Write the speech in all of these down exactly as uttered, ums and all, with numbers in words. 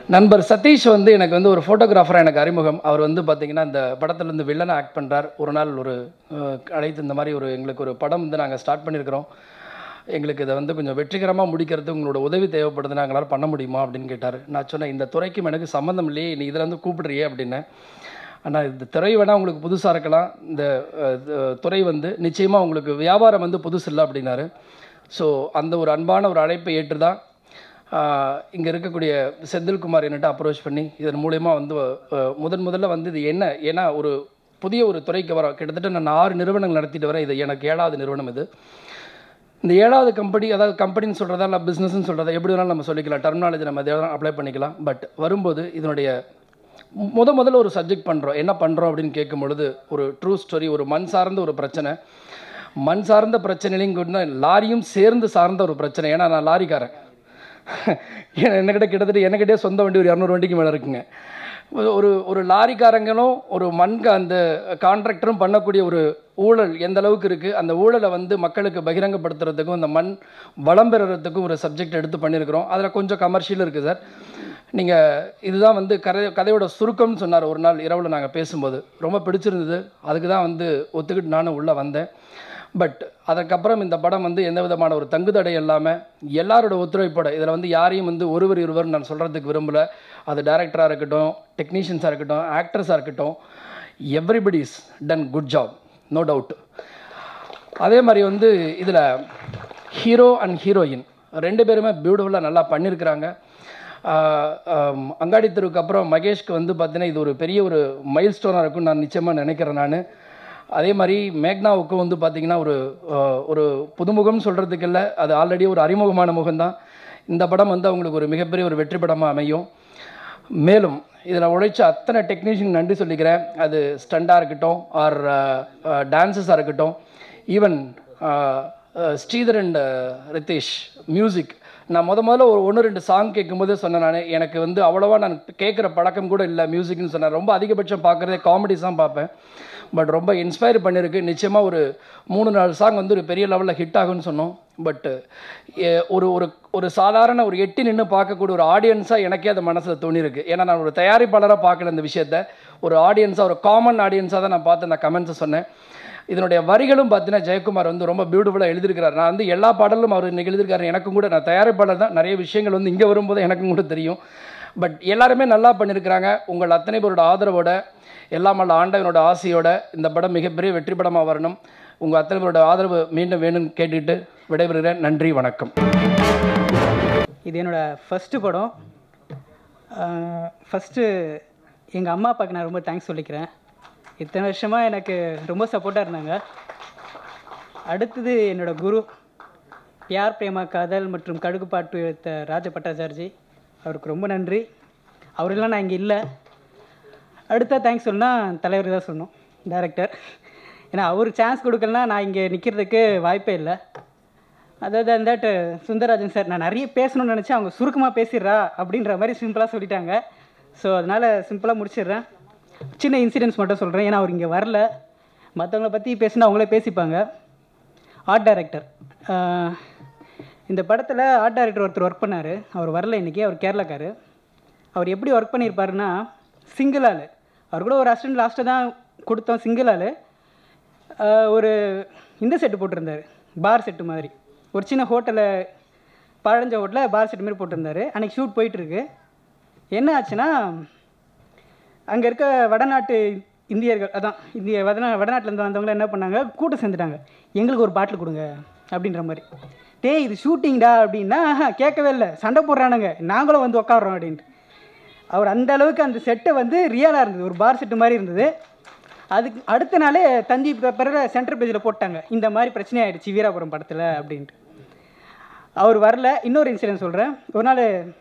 நண்பர் சதீஷ் வந்து எனக்கு வந்து ஒரு ஃபோட்டோகிராஃபராக எனக்கு அறிமுகம். அவர் வந்து பார்த்திங்கன்னா இந்த படத்தில் வந்து வில்லனை ஆக்ட் பண்ணுறார். ஒரு நாள் ஒரு அழைத்து இந்த மாதிரி ஒரு எங்களுக்கு ஒரு படம் வந்து நாங்கள் ஸ்டார்ட் பண்ணியிருக்கிறோம், எங்களுக்கு இதை வந்து கொஞ்சம் வெற்றிகரமாக முடிக்கிறது உங்களோட உதவி தேவைப்படுதுன்னா எங்களால் பண்ண முடியுமா அப்படின்னு கேட்டார். நான் சொன்னேன், இந்த துறைக்கும் எனக்கு சம்மந்தம் இல்லையே, நீ இதில் வந்து கூப்பிடுறியே அப்படின்னேன். ஆனால் இந்த துறை வேணால் உங்களுக்கு புதுசாக இருக்கலாம், இந்த துறை வந்து நிச்சயமாக உங்களுக்கு வியாபாரம் வந்து புதுசு இல்லை அப்படின்னாரு. ஸோ அந்த ஒரு அன்பான ஒரு அழைப்பை ஏற்று தான் இங்கே இருக்கக்கூடிய செந்தில்குமார் என்னட்ட அப்ரோச் பண்ணி இதன் மூலயமா வந்து முதன் முதல்ல வந்து இது என்ன, ஏன்னா ஒரு புதிய ஒரு துறைக்கு வர கிட்டத்தட்ட நான் ஆறு நிறுவனங்கள் நடத்திட்டு வரேன். இது எனக்கு ஏழாவது நிறுவனம். இது இந்த ஏழாவது கம்பெனி, அதாவது கம்பெனின்னு சொல்கிறதா இல்லை பிஸ்னஸ்ன்னு சொல்கிறதா எப்படி வேணாலும் நம்ம சொல்லிக்கலாம், டெர்மினாலஜி நம்ம எதாவது அப்ளை பண்ணிக்கலாம். பட் வரும்போது இதனுடைய முத முதல்ல ஒரு சப்ஜெக்ட் பண்ணுறோம், என்ன பண்ணுறோம் அப்படின்னு கேட்கும் பொழுது ஒரு ட்ரூ ஸ்டோரி, ஒரு மண் சார்ந்த ஒரு பிரச்சனை. மண் சார்ந்த பிரச்சனையிலையும் கூட லாரியும் சேர்ந்து சார்ந்த ஒரு பிரச்சனை. ஏன்னா நான் லாரிக்காரன், என்கிட்ட கிட்டத்தட்ட என்கிட்டே சொந்த வண்டி ஒரு இரநூறு வண்டிக்கு மேலே இருக்குங்க. ஒரு ஒரு லாரிக்காரங்களும் ஒரு மண் அந்த கான்ட்ராக்டரும் பண்ணக்கூடிய ஒரு ஊழல் எந்த அளவுக்கு இருக்குது, அந்த ஊழலை வந்து மக்களுக்கு பகிரங்கப்படுத்துறதுக்கும் அந்த மண் வளம் பெறுறதுக்கும் ஒரு சப்ஜெக்ட் எடுத்து பண்ணியிருக்கிறோம். அதில் கொஞ்சம் கமர்ஷியல் இருக்குது சார். நீங்கள் இதுதான் வந்து கதை கதையோட சுருக்கம்னு சொன்னார் ஒரு நாள் இரவில் நாங்கள் பேசும்போது. ரொம்ப பிடிச்சிருந்தது, அதுக்கு தான் வந்து ஒத்துக்கிட்டு நானும் உள்ளே வந்தேன். பட் அதுக்கப்புறம் இந்த படம் வந்து எந்த விதமான ஒரு தங்குதடை இல்லாமல் எல்லாரோட ஒத்துழைப்போட, இதில் வந்து யாரையும் வந்து ஒருவர் இருவர் நான் சொல்கிறதுக்கு விரும்பலை. அது டைரக்டராக இருக்கட்டும், டெக்னீஷியன்ஸாக இருக்கட்டும், ஆக்டர்ஸாக இருக்கட்டும், everybody is done good job, no doubt. அதே மாதிரி வந்து இதில் ஹீரோ அண்ட் ஹீரோயின் ரெண்டு பேருமே பியூட்டிஃபுல்லாக நல்லா பண்ணியிருக்கிறாங்க. அங்காடி தெருவுக்கு அப்புறம் மகேஷ்க்கு வந்து பார்த்தீங்கன்னா இது ஒரு பெரிய ஒரு மைல் ஸ்டோனாக இருக்கும்னு நான் நிச்சயமாக நினைக்கிறேன் நான். அதே மாதிரி மேக்னாவுக்கும் வந்து பார்த்திங்கன்னா ஒரு ஒரு புதுமுகம்னு சொல்கிறதுக்கு இல்லை, அது ஆல்ரெடி ஒரு அறிமுகமான முகம்தான். இந்த படம் வந்து அவங்களுக்கு ஒரு மிகப்பெரிய ஒரு வெற்றி படமாக அமையும். மேலும் இதில் உழைச்ச அத்தனை டெக்னீஷியன் நன்றி சொல்லிக்கிறேன். அது ஸ்டண்டாக இருக்கட்டும் ஆர் டான்ஸஸாக இருக்கட்டும், even Sridhar and Ritesh music. நான் முத முதல்ல ஒரு ஒன்று ரெண்டு சாங் கேட்கும்போதே சொன்னேன், நான் எனக்கு வந்து அவ்வளோவா நான் கேட்குற பழக்கம் கூட இல்லை மியூசிக்னு சொன்னேன். ரொம்ப அதிகபட்சம் பார்க்குறதே காமெடிஸ் தான் பார்ப்பேன். பட் ரொம்ப இன்ஸ்பயர் பண்ணியிருக்கு. நிச்சயமாக ஒரு மூணு நாலு சாங் வந்து ஒரு பெரிய லெவலில் ஹிட் ஆகும்னு சொன்னோம். பட்டு ஒரு ஒரு ஒரு சாதாரண ஒரு எட்டி நின்று பார்க்கக்கூடிய ஒரு ஆடியன்ஸாக எனக்கே அது மனசில் தோணியிருக்கு. ஏன்னா நான் ஒரு தயாரிப்பாளராக பார்க்கல இந்த விஷயத்தை, ஒரு ஆடியன்ஸாக, ஒரு காமன் ஆடியன்ஸாக தான் நான் பார்த்து அந்த கமெண்ட்ஸை சொன்னேன். இதனுடைய வரிகளும் பார்த்தீங்கன்னா ஜெயக்குமார் வந்து ரொம்ப பியூட்டிஃபுல்லாக எழுதியிருக்கிறார். நான் வந்து எல்லா பாடலும் அவர் இன்றைக்கி எழுதியிருக்காரு. எனக்கும் கூட, நான் தயாரிப்பாளர் தான், நிறைய விஷயங்கள் வந்து இங்கே வரும்போது எனக்கும் கூட தெரியும். பட் எல்லாருமே நல்லா பண்ணியிருக்கிறாங்க. உங்கள் அத்தனை பேரோட ஆதரவோட, எல்லாம் அல்ல ஆண்டவனோட ஆசையோட இந்த படம் மிகப்பெரிய வெற்றி படமாக வரணும். உங்கள் அத்தனை பேரோட ஆதரவு மீண்டும் வேணும்னு கேட்டுக்கிட்டு விடைபெறுகிறேன். நன்றி, வணக்கம். இது என்னோடய ஃபஸ்ட்டு படம். ஃபஸ்ட்டு எங்கள் அம்மா அப்பாவுக்கு நான் ரொம்ப தேங்க்ஸ் சொல்லிக்கிறேன். இத்தனை வருஷமாக எனக்கு ரொம்ப சப்போர்ட்டாக இருந்தாங்க. அடுத்தது என்னோடய குரு, யார் பிரேமா காதல் மற்றும் கடுகு பாட்டு எடுத்த ராஜ பட்டாச்சார்ஜி, அவருக்கு ரொம்ப நன்றி. அவரெல்லாம் நான் இங்கே இல்லை. அடுத்த தேங்க்ஸ் சொன்னால் தலைவர் தான் சொன்னோம், டைரக்டர். ஏன்னா அவருக்கு சான்ஸ் கொடுக்கலனா நான் இங்கே நிற்கிறதுக்கு வாய்ப்பே இல்லை. அதாவது அந்த சுந்தரராஜன் சார், நான் நிறைய பேசணும்னு நினச்சேன், அவங்க சுருக்கமாக பேசிடுறா அப்படின்ற மாதிரி சிம்பிளாக சொல்லிட்டாங்க. ஸோ அதனால் சிம்பிளாக முடிச்சிடுறேன். சின்ன இன்சிடென்ட்ஸ் மட்டும் சொல்கிறேன், ஏன்னா அவர் இங்கே வரல. மற்றவங்கள பற்றி பேசினா அவங்களே பேசிப்பாங்க. ஆர்ட் டைரக்டர், இந்த படத்தில் ஆர்ட் டைரக்டர் ஒருத்தர் ஒர்க் பண்ணார். அவர் வரல இன்றைக்கி, அவர் கேரளாக்கார். அவர் எப்படி ஒர்க் பண்ணியிருப்பாருன்னா சிங்கிள் ஆள். அவர் கூட ஒரு அசிஸ்டன்ட் லாஸ்ட்டாக தான் கொடுத்தோம், சிங்கிள் ஆள். ஒரு இந்த செட்டு போட்டிருந்தார், பார் செட்டு மாதிரி. ஒரு சின்ன ஹோட்டலில், பழஞ்ச ஹோட்டலில் பார் செட்டு மாதிரி போட்டிருந்தார். அன்றைக்கி ஷூட் போயிட்டுருக்கு. என்ன ஆச்சுன்னா, அங்கே இருக்க வடநாட்டு இந்தியர்கள், அதான் இந்திய வடநா வடநாட்டிலேருந்து வந்தவங்க என்ன பண்ணாங்க, கூட்டம் சேர்ந்துட்டாங்க. எங்களுக்கு ஒரு பாட்டில் கொடுங்க அப்படின்ற மாதிரி. டே இது ஷூட்டிங்டா அப்படின்னா கேட்கவே இல்லை, சண்டை போடுறானுங்க, நாங்களும் வந்து உட்காடுறோம் அப்படின்ட்டு. அவர் அந்த அளவுக்கு அந்த செட்டை வந்து ரியலாக இருந்தது, ஒரு பார் செட்டு மாதிரி இருந்தது. அதுக்கு அடுத்த நாளே தந்தி பேப்பரில் சென்டர் பேஜில் போட்டாங்க, இந்த மாதிரி பிரச்சனை ஆகிடுச்சு வீராபுரம் படத்தில் அப்படின்ட்டு. அவர் வரல. இன்னொரு இன்சிடென்ட் சொல்கிறேன். ஒரு நாள்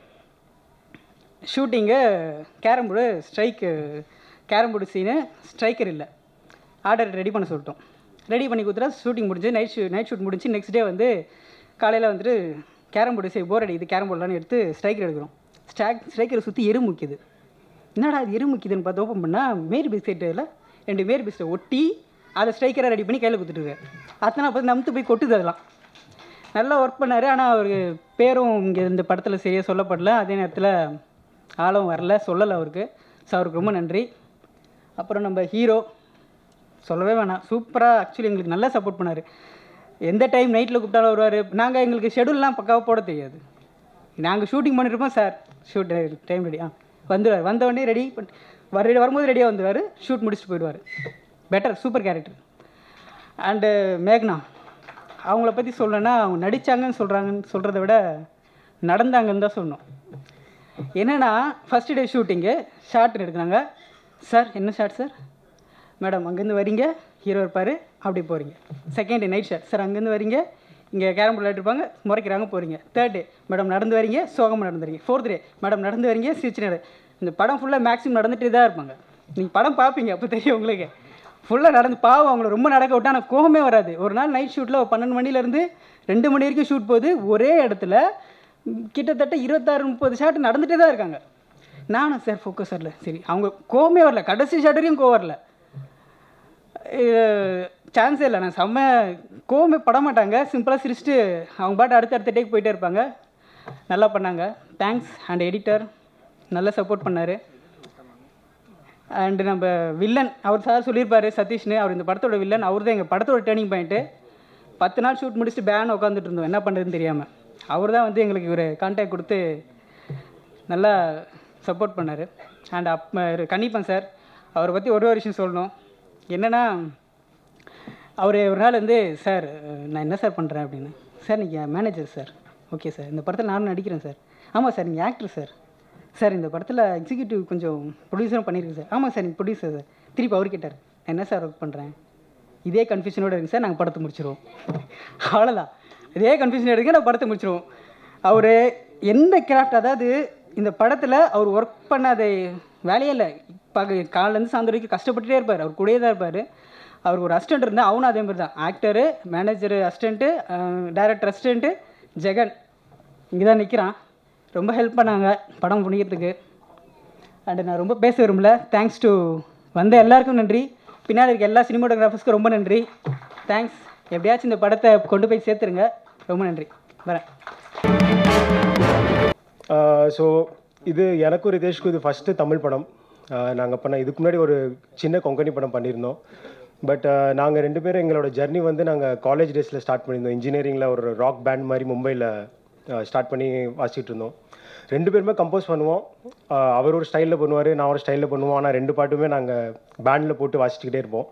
ஷூட்டிங்கு, carrom board strike, carrom board Seenu, striker இல்லை. ஆர்டர் ரெடி பண்ண சொல்லிட்டோம். ரெடி பண்ணி கொடுத்துட்டா ஷூட்டிங் முடிஞ்சு, நைட் ஷூ நைட் ஷூட் முடிஞ்சு நெக்ஸ்ட் டே வந்து காலையில் வந்துட்டு கேரம் போர்டு சரி போர் அடிக்குது, கேரம் போர்டெலாம் எடுத்து ஸ்ட்ரைக்கர் எடுக்கிறோம். ஸ்ட்ராக் ஸ்ட்ரைக்கரை சுற்றி எரு முக்கியது. என்னடா அது எரு முக்கியதுன்னு பார்த்து ஓப்பன் பண்ணால் மேரி பிஸ்கெட்டில் ரெண்டு மேரி பிஸ்கெட்டை ஒட்டி அதை ஸ்ட்ரைக்கரை ரெடி பண்ணி கையில் கொடுத்துட்டு அத்தனை பார்த்து நம்பத்து போய் கொட்டுது. அதெல்லாம் நல்லா ஒர்க் பண்ணார். ஆனால் அவர் பேரும் இங்கே இந்த படத்தில் சரியாக சொல்லப்படல. அதே நேரத்தில் ஆளும் வரல, சொல்லலை அவருக்கு. ஸோ அவருக்கு ரொம்ப நன்றி. அப்புறம் நம்ம ஹீரோ சொல்லவே வேணாம், சூப்பராக ஆக்சுவலி எங்களுக்கு நல்லா சப்போர்ட் பண்ணார். எந்த டைம் நைட்டில் கூப்பிட்டாலும் வருவார். நாங்கள் எங்களுக்கு ஷெடியூல்லாம் பக்காவாக போட தெரியாது. நாங்கள் ஷூட்டிங் பண்ணியிருப்போம், சார் ஷூட் டைம் ரெடி ஆ வந்துடுவார். வந்தவொடனே ரெடி பண்ணி வர வரும்போது ரெடியாக வந்துடுவார், ஷூட் முடிச்சுட்டு போயிடுவார். Better, super character. அண்டு மேக்னா அவங்கள பற்றி சொல்லணுன்னா, அவங்க நடித்தாங்கன்னு சொல்கிறாங்கன்னு சொல்கிறத விட நடந்தாங்கன்னு தான் சொல்லணும். என்னென்னா ஃபஸ்ட்டு டே ஷூட்டிங்கு ஷார்ட் எடுக்கிறாங்க. சார் என்ன ஷார்ட் சார்? மேடம் அங்கேருந்து வரீங்க, ஹீரோ இருப்பார், அப்படி போகிறீங்க. Second day night shot. Sir அங்கேருந்து வரீங்க, இங்கே கேரம் போர்டு இருப்பாங்க, முறைக்கிறாங்க, போகிறீங்க. தேர்ட் டே மேடம் நடந்து வரீங்க, சோகமாக நடந்து வரீங்க. ஃபோர்த் டே மேடம் நடந்து வரீங்க, சிரிச்சு நட. இந்த படம் ஃபுல்லாக மேக்ஸிமம் நடந்துகிட்டே தான் இருப்பாங்க. நீங்கள் படம் பார்ப்பீங்க, அப்போ தெரியும் உங்களுக்கு. ஃபுல்லாக நடந்து பாவம் அவங்கள ரொம்ப நடக்க விட்டா ஆனால் கோவமே வராது. ஒரு நாள் நைட் ஷூட்டில் பன்னெண்டு மணிலேருந்து ரெண்டு மணி வரைக்கும் ஷூட் போகுது. ஒரே இடத்துல கிட்டத்தட்ட இருபத்தாறு முப்பது ஷாட் நடந்துகிட்டே தான் இருக்காங்க. நானும் சார் ஃபோக்கஸ் வரல, சரி அவங்க கோவமே வரல, கடைசி ஷாட் வரையும் கோவம் வரல, சான்ஸே இல்லை. நான் செம்ம கோவமே பட மாட்டாங்க, சிம்பிளாக சிரிச்சுட்டு அவங்க பாட்டு அடுத்த அடுத்த டேக் போயிட்டே இருப்பாங்க. நல்லா பண்ணாங்க. தேங்க்ஸ். அண்ட் எடிட்டர் நல்லா சப்போர்ட் பண்ணார். அண்டு நம்ம வில்லன் அவர் சார் சொல்லியிருப்பார், சதீஷ்னு, அவர் இந்த படத்தோட வில்லன். அவர் தான் எங்கள் படத்தோட டேர்னிங் பாயிண்ட்டு. பத்து நாள் ஷூட் முடிச்சுட்டு பேன் உட்காந்துட்டு இருந்தோம், என்ன பண்ணுறதுன்னு தெரியாமல். அவர் தான் வந்து எங்களுக்கு ஒரு கான்டாக்ட் கொடுத்து நல்லா சப்போர்ட் பண்ணார். அண்ட் அப் கன்னிப்பன் சார், அவரை பற்றி ஒரு ஒரு விஷயம் சொல்லணும். என்னென்னா அவர் ஒரு நாள் வந்து, சார் நான் என்ன சார் பண்ணுறேன் அப்படின்னு. சார் நீங்கள் மேனேஜர் சார். ஓகே சார், இந்த படத்தில் நானும் நடிக்கிறேன் சார். ஆமாம் சார், நீங்கள் ஆக்டர் சார். சார் இந்த படத்தில் எக்ஸிக்யூட்டிவ் கொஞ்சம் ப்ரொடியூசரும் பண்ணியிருக்கேன் சார். ஆமாம் சார், நீங்கள் ப்ரொடியூசர் சார். திருப்பி அவர் கேட்டார், என்ன சார் ஒர்க் பண்ணுறேன். இதே கன்ஃபியூஷனோடு இருக்குது சார், நாங்கள் படத்தை முடிச்சிடுவோம். அவ்வளோதான், இதே கன்ஃபியூஷன் எடுக்க நான் படத்தை முடிச்சிடுவோம். அவர் எந்த கிராஃப்ட், அதாவது இந்த படத்தில் அவர் ஒர்க் பண்ணாத வேலையே இல்லை. இப்போ காலிலேருந்து சாயந்தரம் வரைக்கும் கஷ்டப்பட்டுட்டே இருப்பார், அவர் கூடயே தான் இருப்பார். அவருக்கு ஒரு அசிஸ்டன்ட் இருந்தால் அவனும் அதே மாதிரி தான். Actor, manager, assistant, director assistant, Jagan இங்கே தான் நிற்கிறான். ரொம்ப ஹெல்ப் பண்ணாங்க படம் முடிக்கிறதுக்கு. அண்டு நான் ரொம்ப பேச விரும்பல. தேங்க்ஸ் டு வந்த எல்லாருக்கும் நன்றி. பின்னாடி இருக்க எல்லா சினிமாட்டோகிராஃபர்ஸ்க்கும் ரொம்ப நன்றி. தேங்க்ஸ். எப்படியாச்சும் இந்த படத்தை கொண்டு போய் சேர்த்துருங்க. ரொம்ப நன்றி. வரேன். ஸோ இது எனக்கும் ரிதேஷ்க்கும் இது ஃபஸ்ட்டு தமிழ் படம். நாங்கள் பண்ண இதுக்கு முன்னாடி ஒரு சின்ன கொங்கணி படம் பண்ணியிருந்தோம். பட் நாங்கள் ரெண்டு பேரும் எங்களோட ஜர்னி வந்து நாங்கள் காலேஜ் டேஸில் ஸ்டார்ட் பண்ணியிருந்தோம். இன்ஜினியரிங்கில் ஒரு ராக் பேண்ட் மாதிரி மும்பையில் ஸ்டார்ட் பண்ணி வாசிச்சுட்டு இருந்தோம். ரெண்டு பேருமே கம்போஸ் பண்ணுவோம். அவர் ஒரு ஸ்டைலில் பண்ணுவார், நான் ஒரு ஸ்டைலில் பண்ணுவோம். ஆனால் ரெண்டு பாட்டுமே நாங்கள் பேண்டில் போட்டு வாசிச்சுக்கிட்டே இருப்போம்.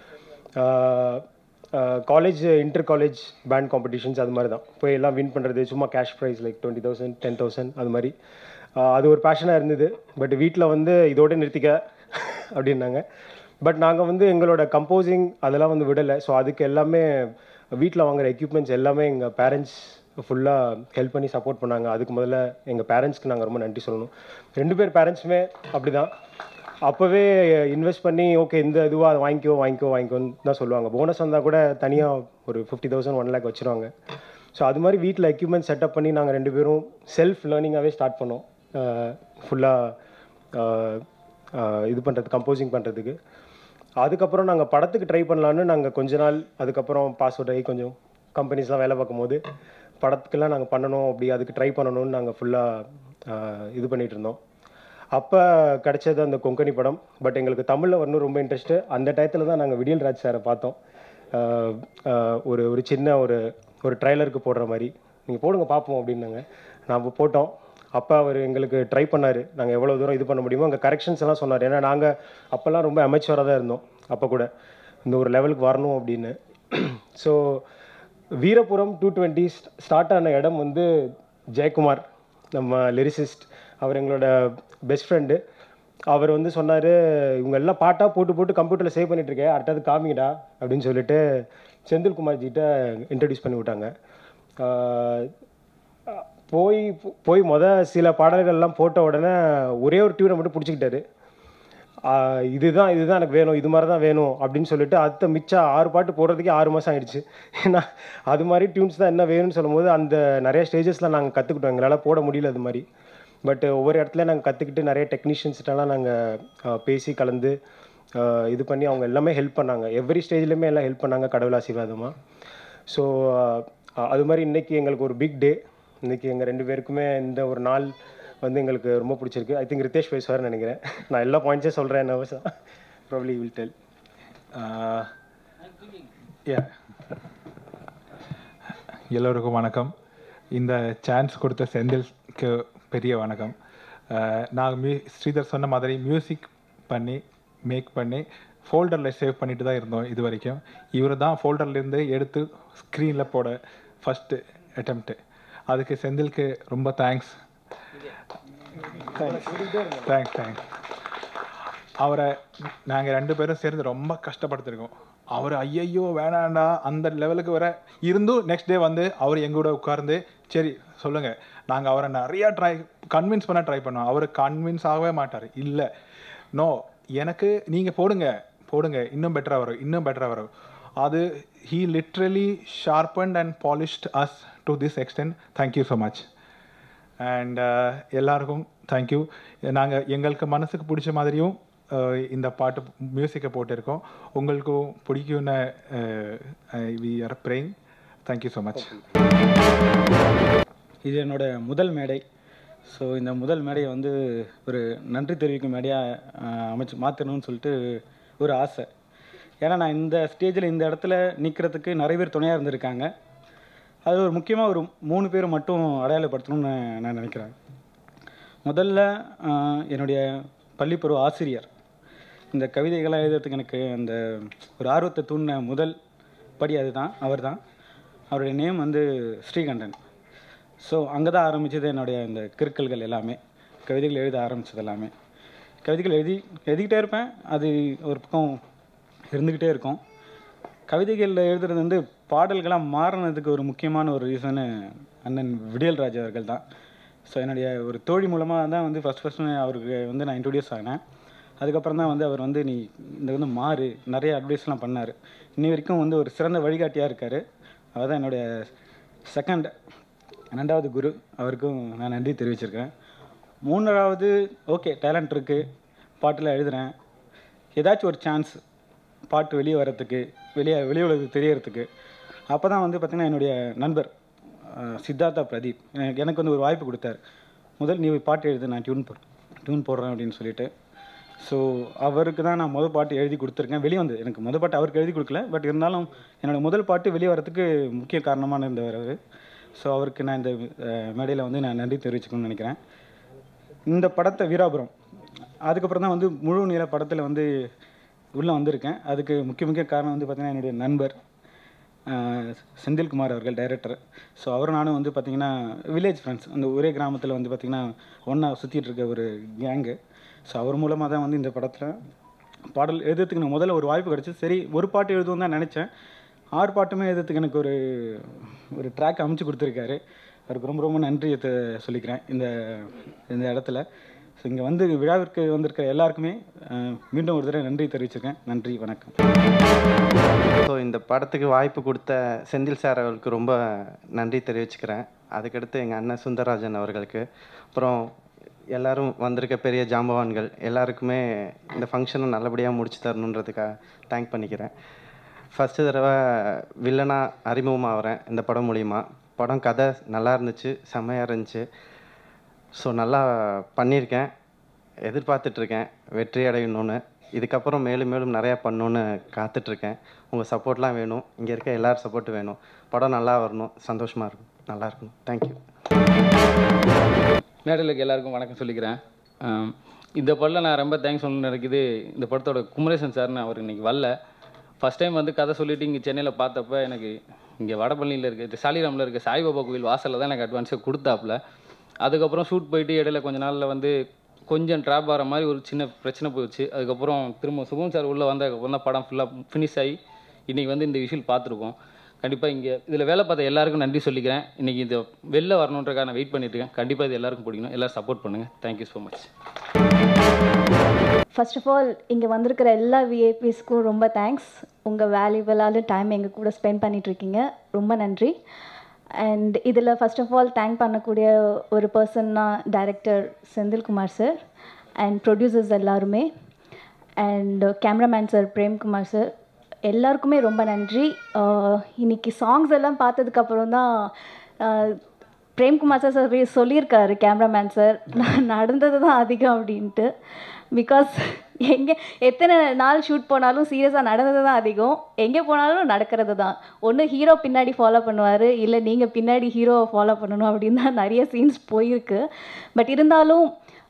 College inter college band competitions அது மாதிரி தான் போய் எல்லாம் வின் பண்ணுறது. சும்மா cash prize like twenty thousand ten thousand அது மாதிரி. அது ஒரு பேஷனாக இருந்தது. பட் வீட்டில் வந்து இதோட நிறுத்திக்க அப்படின்னாங்க. பட் நாங்கள் வந்து எங்களோட கம்போசிங் அதெல்லாம் வந்து விடலை. ஸோ அதுக்கு எல்லாமே வீட்டில் வாங்குகிற எக்யூப்மெண்ட்ஸ் எல்லாமே எங்கள் பேரண்ட்ஸ் ஃபுல்லாக ஹெல்ப் பண்ணி சப்போர்ட் பண்ணாங்க. அதுக்கு முதல்ல எங்கள் பேரண்ட்ஸ்க்கு நாங்கள் ரொம்ப நன்றி சொல்லணும். ரெண்டு பேர் பேரண்ட்ஸுமே அப்படி தான் அப்போவே இன்வெஸ்ட் பண்ணி ஓகே இந்த இதுவாக அதை வாங்கிக்கோ வாங்கிக்கோ வாங்கிக்கோன்னு தான் சொல்லுவாங்க. போனஸ் வந்தால் கூட தனியாக ஒரு ஃபிஃப்டி தௌசண்ட் ஒன் லேக் வச்சுருவாங்க. ஸோ அது மாதிரி வீட்டில் எக்யூப்மெண்ட் செட்டப் பண்ணி நாங்கள் ரெண்டு பேரும் செல்ஃப் லேர்னிங்காகவே ஸ்டார்ட் பண்ணோம். ஃபுல்லாக இது பண்ணுறது, கம்போசிங் பண்ணுறதுக்கு. அதுக்கப்புறம் நாங்கள் படத்துக்கு ட்ரை பண்ணலான்னு நாங்கள் கொஞ்ச நாள் அதுக்கப்புறம் பாஸ் அவுட் ஆகி கொஞ்சம் கம்பெனிஸ்லாம் வேலை பார்க்கும்போது படத்துக்கெல்லாம் நாங்கள் பண்ணணும், அப்படி அதுக்கு ட்ரை பண்ணணும்னு நாங்கள் ஃபுல்லாக இது பண்ணிகிட்டு இருந்தோம். அப்போ கிடச்சது அந்த கொங்கணி படம். பட் எங்களுக்கு தமிழில் வரணும் ரொம்ப இன்ட்ரெஸ்ட்டு. அந்த டயத்தில் தான் நாங்கள் விடியல் ராஜ் சாரை பார்த்தோம். ஒரு ஒரு சின்ன ஒரு ஒரு ட்ரைலருக்கு போடுற மாதிரி நீங்கள் போடுங்க பார்ப்போம் அப்படின்னாங்க. நான் போட்டோம். அப்போ அவர் எங்களுக்கு ட்ரை பண்ணார், நாங்கள் எவ்வளோ தூரம் இது பண்ண முடியுமோ அங்கே கரெக்ஷன்ஸ் எல்லாம் சொன்னார். ஏன்னா நாங்கள் அப்போல்லாம் ரொம்ப அமெச்சுவராக தான் இருந்தோம். அப்போ கூட இந்த ஒரு லெவலுக்கு வரணும் அப்படின்னு. So Veerapuram two twenty start ஆன இடம் வந்து ஜெயக்குமார், நம்ம லிரிசிஸ்ட். அவர் எங்களோட பெஸ்ட் ஃப்ரெண்டு. அவர் வந்து சொன்னார், இவங்க எல்லாம் பாட்டாக போட்டு போட்டு கம்ப்யூட்டரில் சேவ் பண்ணிகிட்ருக்கேன், அடுத்தது காமிங்கடா அப்படின்னு சொல்லிட்டு செந்தில்குமார்ஜிகிட்ட இன்ட்ரடியூஸ் பண்ணி விட்டாங்க. போய் போய் மொதல் சில பாடல்கள்லாம் போட்ட உடனே ஒரே ஒரு டியூனை மட்டும் பிடிச்சிக்கிட்டாரு. இதுதான் இதுதான் எனக்கு வேணும், இது மாதிரி தான் வேணும் அப்படின்னு சொல்லிட்டு அடுத்த மிச்சம் ஆறு பாட்டு போடுறதுக்கே ஆறு மாதம் ஆகிடுச்சு. ஏன்னா அது மாதிரி டியூன்ஸ் தான் என்ன வேணும்னு சொல்லும்போது அந்த நிறைய ஸ்டேஜஸில் நாங்கள் கற்றுக்கிட்டோம். எங்களால் போட முடியல அது மாதிரி. பட் ஒவ்வொரு இடத்துல நாங்கள் கற்றுக்கிட்டு நிறைய டெக்னீஷியன்ஸ்கிட்டலாம் நாங்கள் பேசி கலந்து இது பண்ணி அவங்க எல்லாமே ஹெல்ப் பண்ணாங்க. எவ்ரி ஸ்டேஜ்லேயுமே எல்லாம் ஹெல்ப் பண்ணாங்க கடவுள் ஆசீர்வாதமாக. ஸோ அது மாதிரி இன்றைக்கி எங்களுக்கு ஒரு பிக் டே. இன்றைக்கி எங்கள் ரெண்டு பேருக்குமே இந்த ஒரு நாள் வந்து எங்களுக்கு ரொம்ப பிடிச்சிருக்கு. ஐ திங்க் ரித்தேஷ் பேசுவார்னு நினைக்கிறேன். நான் எல்லா பாயிண்ட்ஸே சொல்கிறேன். நர்வஸாக ப்ராபப்லி வில் டெல். யா எல்லோருக்கும் வணக்கம். இந்த சான்ஸ் கொடுத்த செந்தில்க்கு பெரிய வணக்கம். நான் மியூ ஸ்ரீதர் சொன்ன மாதிரி மியூசிக் பண்ணி மேக் பண்ணி ஃபோல்டரில் சேவ் பண்ணிட்டு தான் இருந்தோம் இது வரைக்கும். இவர் தான் ஃபோல்டர்லேருந்து எடுத்து ஸ்க்ரீனில் போட ஃபஸ்ட்டு அட்டெம்ப்ட்டு. அதுக்கு செந்தில்க்கு ரொம்ப தேங்க்ஸ் தேங்க்ஸ் தேங்க்ஸ் அவரை நாங்கள் ரெண்டு பேரும் சேர்ந்து ரொம்ப கஷ்டப்படுத்திருக்கோம். அவர் ஐயையோ வேணாண்டா அந்த லெவலுக்கு வர இருந்தும் நெக்ஸ்ட் டே வந்து அவர் எங்கூட உட்கார்ந்து சரி சொல்லுங்கள், நாங்கள் அவரை நிறையா ட்ரை கன்வின்ஸ் பண்ண ட்ரை பண்ணோம். அவர் கன்வின்ஸ் ஆகவே மாட்டார். இல்லை நோ எனக்கு நீங்கள் போடுங்க போடுங்க இன்னும் பெட்டராக வரும் இன்னும் பெட்டராக வரும். அது he literally sharpened and polished as to this extent. Thank you so much. And எல்லாருக்கும் தேங்க்யூ. நாங்கள் எங்களுக்கு மனசுக்கு பிடிச்ச மாதிரியும் இந்த பாட்டு மியூசிக்கை போட்டிருக்கோம். உங்களுக்கும் பிடிக்கும்னு we are praying. Thank you so much. இது என்னோட முதல் மேடை. ஸோ இந்த முதல் மேடையை வந்து ஒரு நன்றி தெரிவிக்கும் மேடையாக அமைச்சு மாற்றணும்னு சொல்லிட்டு ஒரு ஆசை. ஏன்னா நான் இந்த ஸ்டேஜில் இந்த இடத்துல நிற்கிறதுக்கு நிறைய பேர் துணையாக இருந்திருக்காங்க. அது ஒரு முக்கியமாக ஒரு மூணு பேர் மட்டும் அடையாளப்படுத்தணும்னு நான் நினைக்கிறேன். முதல்ல என்னுடைய பள்ளிப்பருவ ஆசிரியர். இந்த கவிதைகளாக எழுதுறதுக்கு எனக்கு அந்த ஒரு ஆர்வத்தை தூண்டின முதல் படி அதுதான், அவர் தான். அவருடைய நேம் வந்து ஸ்ரீகண்டன். ஸோ அங்கே தான் ஆரம்பித்தது என்னுடைய இந்த கிறுக்கல்கள் எல்லாமே. கவிதைகள் எழுத ஆரம்பித்தது எல்லாமே. கவிதைகள் எழுதி எழுதிக்கிட்டே இருப்பேன், அது ஒரு பக்கம் இருந்துக்கிட்டே இருக்கும். கவிதைகள் எழுதுறது வந்து பாடல்களாக மாறினதுக்கு ஒரு முக்கியமான ஒரு ரீசனு அண்ணன் விடியல்ராஜ் அவர்கள் தான். ஸோ என்னுடைய ஒரு தோழி மூலமாக தான் வந்து ஃபஸ்ட் ஃபஸ்ட்டு அவருக்கு வந்து நான் இன்ட்ரடியூஸ் ஆகினேன். அதுக்கப்புறம் தான் வந்து அவர் வந்து நீ இந்த வந்து மாறு நிறைய அட்வைஸ்லாம் பண்ணார். இன்னி வரைக்கும் வந்து ஒரு சிறந்த வழிகாட்டியாக இருக்கார். அவர் தான் என்னுடைய செகண்ட் ரெண்டாவது குரு. அவருக்கும் நான் நன்றி தெரிவிச்சிருக்கேன். மூணாவது ஓகே டேலண்ட் இருக்குது, பாட்டில் எழுதுகிறேன், ஏதாச்சும் ஒரு சான்ஸ் பாட்டு வெளியே வர்றதுக்கு வெளியே வெளியே உலகத்துக்கு தெரியறதுக்கு. அப்போ தான் வந்து பார்த்திங்கன்னா என்னுடைய நண்பர் சித்தார்த்தா பிரதீப் எனக்கு வந்து ஒரு வாய்ப்பு கொடுத்தார். முதல் நீ பாட்டு எழுது, நான் டியூன் போ டியூன் போடுறேன் அப்படின்னு சொல்லிட்டு. ஸோ அவருக்கு தான் நான் முதல் பாட்டு எழுதி கொடுத்துருக்கேன். வெளியே வந்து எனக்கு முதல் பாட்டு அவருக்கு எழுதி கொடுக்கல, பட் இருந்தாலும் என்னோடய முதல் பாட்டு வெளியே வரதுக்கு முக்கிய காரணமான இருந்தவர் அவர். ஸோ அவருக்கு நான் இந்த மேடையில் வந்து நான் நன்றி தெரிவிச்சுக்கணும்னு நினைக்கிறேன். இந்த படத்தை வீராபுரம் அதுக்கப்புறம் தான் வந்து முழு நீள படத்தில் வந்து உள்ளே வந்திருக்கேன். அதுக்கு முக்கிய முக்கிய காரணம் வந்து பார்த்திங்கன்னா என்னுடைய நண்பர் செந்தில்குமார் அவர்கள், டைரக்டர். ஸோ அவர் நானும் வந்து பார்த்திங்கன்னா வில்லேஜ் ஃப்ரெண்ட்ஸ், அந்த ஒரே கிராமத்தில் வந்து பார்த்திங்கன்னா ஒன்றா சுற்றிட்டு இருக்க ஒரு கேங்கு. ஸோ அவர் மூலமாக தான் வந்து இந்த படத்தில் பாடல் எழுதுறதுக்கு நான் முதல்ல ஒரு வாய்ப்பு கிடச்சி. சரி ஒரு பாட்டு எழுதுவும் தான் நினச்சேன். ஆறு பாட்டுமே எழுதுறதுக்கு எனக்கு ஒரு ஒரு ட்ராக் அமைச்சு கொடுத்துருக்காரு. அவருக்கு ரொம்ப ரொம்ப நன்றியை சொல்லிக்கிறேன் இந்த இந்த இடத்துல. ஸோ இங்கே வந்து விழாவிற்கு வந்திருக்கிற எல்லாருக்குமே மீண்டும் ஒரு தடவை நன்றி தெரிவிச்சிருக்கேன். நன்றி, வணக்கம். ஸோ இந்த படத்துக்கு வாய்ப்பு கொடுத்த செந்தில் சார் அவர்களுக்கு ரொம்ப நன்றி தெரிவிச்சுக்கிறேன். அதுக்கடுத்து எங்கள் அண்ணன் சுந்தரராஜன் அவர்களுக்கு, அப்புறம் எல்லோரும் வந்திருக்க பெரிய ஜாம்பவான்கள் எல்லாருக்குமே இந்த ஃபங்க்ஷனை நல்லபடியாக முடிச்சு தரணுன்றதுக்காக தேங்க் பண்ணிக்கிறேன். ஃபஸ்ட்டு தடவை வில்லனாக அறிமுகமாகிறேன் இந்த படம் மூலிமா. படம் கதை நல்லா இருந்துச்சு, செம்மையாக இருந்துச்சு. ஸோ நல்லா பண்ணியிருக்கேன், எதிர்பார்த்துட்ருக்கேன் வெற்றி அடையணும்னு. இதுக்கப்புறம் மேலும் மேலும் நிறையா பண்ணணுன்னு காத்துட்ருக்கேன். உங்கள் சப்போர்ட்லாம் வேணும், இங்கே இருக்க எல்லோரும் சப்போர்ட் வேணும். படம் நல்லா வரணும், சந்தோஷமாக இருக்கும், நல்லா இருக்கணும். தேங்க்யூ. மேடையில் எல்லாருக்கும் வணக்கம் சொல்லிக்கிறேன். இந்த படத்தில் நான் ரொம்ப தேங்க்ஸ் சொல்லணும்னு நினைக்குது இந்த படத்தோட குமரேசன் சார்னு. அவர் இன்றைக்கி வரல. ஃபஸ்ட் டைம் வந்து கதை சொல்லிவிட்டு இங்கே சென்னையில் பார்த்தப்ப எனக்கு இங்கே வடபழனியில் இருக்க சாலிராமில் இருக்க சாய்பாபா கோவில் வாசலில் தான் எனக்கு அட்வான்ஸாக கொடுத்தாப்புல. அதுக்கப்புறம் ஷூட் போயிட்டு இடையில கொஞ்ச நாளில் வந்து கொஞ்சம் ட்ராப் ஆகிற மாதிரி ஒரு சின்ன பிரச்சனை போயிடுச்சு. அதுக்கப்புறம் திரும்ப சுகம் சார் உள்ளே வந்ததுக்கப்புறம் தான் படம் ஃபுல்லாக ஃபினிஷ் ஆகி இன்றைக்கி வந்து இந்த விஷயம் பார்த்துருக்கோம். கண்டிப்பாக இங்கே இதில் வேலை பார்த்த எல்லாருக்கும் நன்றி சொல்லிக்கிறேன். இன்றைக்கி இது வெளில வரணுன்றக்காக நான் வெயிட் பண்ணிட்டுருக்கேன். கண்டிப்பாக இது எல்லாருக்கும் பிடிக்கணும், எல்லோரும் சப்போர்ட் பண்ணுங்கள். Thank you so much. First of all இங்கே வந்திருக்கிற எல்லா விஐபிஸ்க்கும் ரொம்ப தேங்க்ஸ். உங்கள் வேல்யூபிளான டைம் எங்கள் கூட ஸ்பெண்ட் பண்ணிகிட்ருக்கீங்க, ரொம்ப நன்றி. அண்ட் இதில் ஃபர்ஸ்ட் ஆஃப் ஆல் தேங்க் பண்ணக்கூடிய ஒரு பர்சன்னா director Senthilkumar sir and producers எல்லாருமே, and cameraman sir Premkumar sir, எல்லாருக்குமே ரொம்ப நன்றி. இன்றைக்கி சாங்ஸ் எல்லாம் பார்த்ததுக்கப்புறம் தான் பிரேம்குமார் சார் சார் சொல்லியிருக்காரு கேமராமேன் சார், நான் நடந்தது தான் அதிகம் அப்படின்ட்டு. பிகாஸ் எங்கே எத்தனை நாள் ஷூட் போனாலும் சீரியஸாக நடந்தது தான் அதிகம், எங்கே போனாலும் நடக்கிறது தான். ஒன்று ஹீரோ பின்னாடி ஃபாலோ பண்ணுவார், இல்லை நீங்கள் பின்னாடி ஹீரோவை ஃபாலோ பண்ணணும் அப்படின்னு தான் நிறைய சீன்ஸ் போயிருக்கு. பட் இருந்தாலும்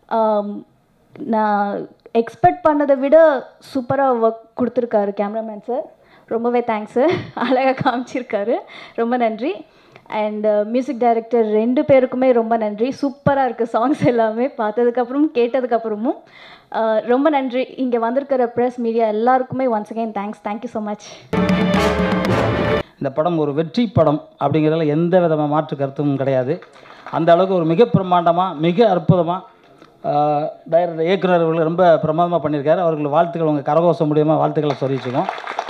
நான் எக்ஸ்பெக்ட் பண்ணதை விட சூப்பராக ஒர்க் கொடுத்துருக்காரு கேமராமேன் சார். ரொம்பவே தேங்க்ஸ் சார், அழகாக காமிச்சிருக்காரு, ரொம்ப நன்றி. அண்ட் மியூசிக் டைரக்டர் ரெண்டு பேருக்குமே ரொம்ப நன்றி. சூப்பராக இருக்குது சாங்ஸ் எல்லாமே, பார்த்ததுக்கப்புறம் கேட்டதுக்கப்புறமும் ரொம்ப நன்றி. இங்கே வந்திருக்கிற ப்ரெஸ் மீடியா எல்லாருக்குமே once again thanks. Thank you so much. இந்த படம் ஒரு வெற்றி படம் அப்படிங்கிறதுல எந்த விதமான மாற்று கருத்தும் கிடையாது. அந்த அளவுக்கு ஒரு மிக பிரமாண்டமாக மிக அற்புதமாக டைரக்டர் இயக்குனர் அவர்கள் ரொம்ப பிரமாதமாக பண்ணியிருக்காரு. அவர்கள் வாழ்த்துக்கள் உங்கள் கரகோஷம் மூலியமாக வாழ்த்துக்களை சொல்லிச்சுக்கோம்.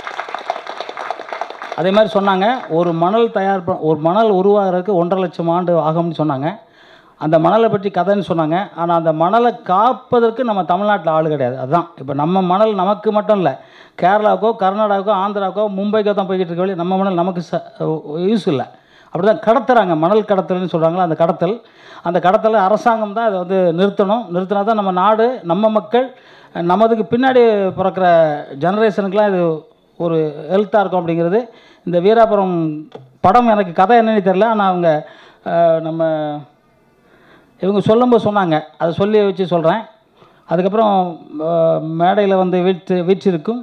அதே மாதிரி சொன்னாங்க, ஒரு மணல் தயார் ப ஒரு மணல் உருவாகிறதுக்கு ஒன்றரை லட்சம் ஆண்டு ஆகும்னு சொன்னாங்க. அந்த மணலை பற்றி கதைன்னு சொன்னாங்க. ஆனால் அந்த மணலை காப்பதற்கு நம்ம தமிழ்நாட்டில் ஆள் கிடையாது. அதுதான் இப்போ நம்ம மணல் நமக்கு மட்டும் இல்லை, கேரளாவுக்கோ கர்நாடகாவுக்கோ ஆந்திராவுக்கோ மும்பைக்கோ தான் போய்கிட்டு இருக்க வழி, நம்ம மணல் நமக்கு ச யூஸ் இல்லை. அப்படி தான் கடத்துறாங்க, மணல் கடத்தல்னு சொல்கிறாங்களா, அந்த கடத்தல். அந்த கடத்தலை அரசாங்கம் தான் அதை வந்து நிறுத்தணும். நிறுத்தினா தான் நம்ம நாடு, நம்ம மக்கள், நமதுக்கு பின்னாடி பிறக்கிற ஜெனரேஷனுக்கெலாம் இது ஒரு ஹெல்த்தாக இருக்கும் அப்படிங்கிறது. இந்த வீராபுரம் படம் எனக்கு கதை என்னன்னு தெரில, ஆனால் அவங்க நம்ம இவங்க சொல்லும்போது சொன்னாங்க, அதை சொல்லி வச்சு சொல்கிறேன். அதுக்கப்புறம் மேடையில் வந்து வீட்டு வீற்றிருக்கும்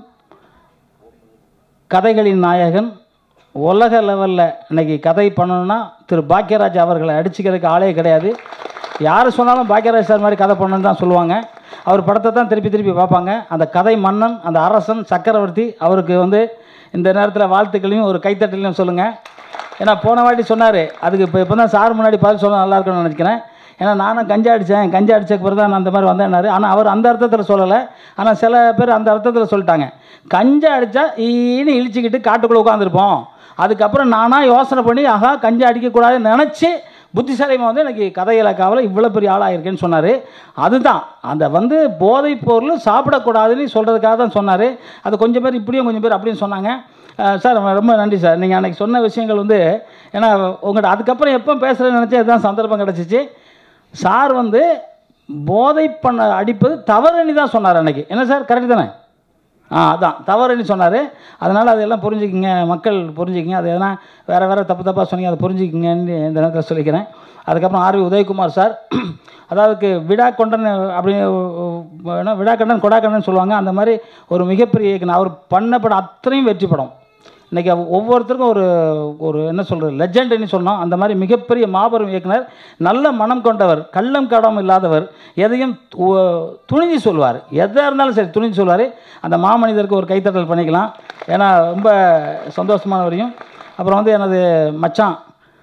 கதைகளின் நாயகன், உலக லெவலில் இன்றைக்கி கதை பண்ணணுன்னா திரு பாக்யராஜ் அவர்களை அடிச்சுக்கிறதுக்கு ஆளே கிடையாது. யார் சொன்னாலும் பாக்யராஜ் சார் மாதிரி கதை பண்ணணுன்னு தான் சொல்லுவாங்க. அவர் படத்தை தான் திருப்பி திருப்பி பார்ப்பாங்க. அந்த கதை மன்னன், அந்த அரசன் சக்கரவர்த்தி, அவருக்கு வந்து இந்த நேரத்தில் வாழ்த்துக்களையும் ஒரு கைத்தட்டலையும் சொல்லுங்கள். ஏன்னா போன வாட்டி சொன்னார், அதுக்கு இப்போ இப்போ தான் சார் முன்னாடி பார்த்து சொன்னால் நல்லா இருக்கும்னு நினைக்கிறேன். ஏன்னா நானும் கஞ்சா அடித்தேன், கஞ்சா அடித்தக்கு பிறகு தான் நான் அந்த மாதிரி வந்தேன்னாரு. ஆனால் அவர் அந்த அர்த்தத்தில் சொல்லலை, ஆனால் சில பேர் அந்த அர்த்தத்தில் சொல்லிட்டாங்க. கஞ்சா அடித்தா ஈன்னு இழிச்சிக்கிட்டு காட்டுக்குள்ளே உட்காந்துருப்போம், அதுக்கப்புறம் நானாக யோசனை பண்ணி ஆகா கஞ்சா அடிக்கக்கூடாதுன்னு நினச்சி புத்திசாலியமாக வந்து எனக்கு கதை இலக்காவில் இவ்வளோ பெரிய ஆளாக இருக்கேன்னு சொன்னார். அதுதான் அந்த வந்து போதைப் பொருள் சாப்பிடக்கூடாதுன்னு சொல்கிறதுக்காக தான் சொன்னார். அது கொஞ்சம் பேர் இப்படியும் கொஞ்சம் பேர் அப்படின்னு சொன்னாங்க. சார் ரொம்ப நன்றி சார், நீங்கள் அன்றைக்கி சொன்ன விஷயங்கள் வந்து, ஏன்னா உங்கள்கிட்ட அதுக்கப்புறம் எப்போ பேசுகிறேன்னு நினச்சி அதுதான் சந்தர்ப்பம் கிடச்சிச்சு. சார் வந்து போதை பண்ண அடிப்பது தவறுன்னு தான் சொன்னார் அன்றைக்கி. என்ன சார், கரெக்டு தானே? ஆ அதான் தவறுன்னு சொன்னார். அதனால் அதெல்லாம் புரிஞ்சுக்கிங்க, மக்கள் புரிஞ்சுக்கிங்க. அது எதனா வேறு வேறு தப்பு தப்பாக சொன்னீங்க, அதை புரிஞ்சுக்கிங்கன்னு இந்த நேரத்தில் சொல்லிக்கிறேன். அதுக்கப்புறம் ஆர்வி உதயகுமார் சார், அதாவது விடா கொண்டன் அப்படின்னு விடா கண்டன் கொடா கண்டன் சொல்லுவாங்க. அந்த மாதிரி ஒரு மிகப்பெரிய இயக்குனர். அவர் பண்ண படம் அத்தனையும் வெற்றி படம். இன்றைக்கி ஒவ்வொருத்தருக்கும் ஒரு ஒரு என்ன சொல்கிறது லெஜெண்டுன்னு சொன்னோம். அந்த மாதிரி மிகப்பெரிய மாபெரும் இயக்குனர், நல்ல மனம் கொண்டவர், கள்ளம் கடம் இல்லாதவர், எதையும் துணிஞ்சு சொல்வார், எதாக இருந்தாலும் சரி துணிஞ்சு சொல்வார். அந்த மாமனிதருக்கு ஒரு கைத்தட்டல் பண்ணிக்கலாம், ஏன்னா ரொம்ப சந்தோஷமானவரையும். அப்புறம் வந்து எனது மச்சான்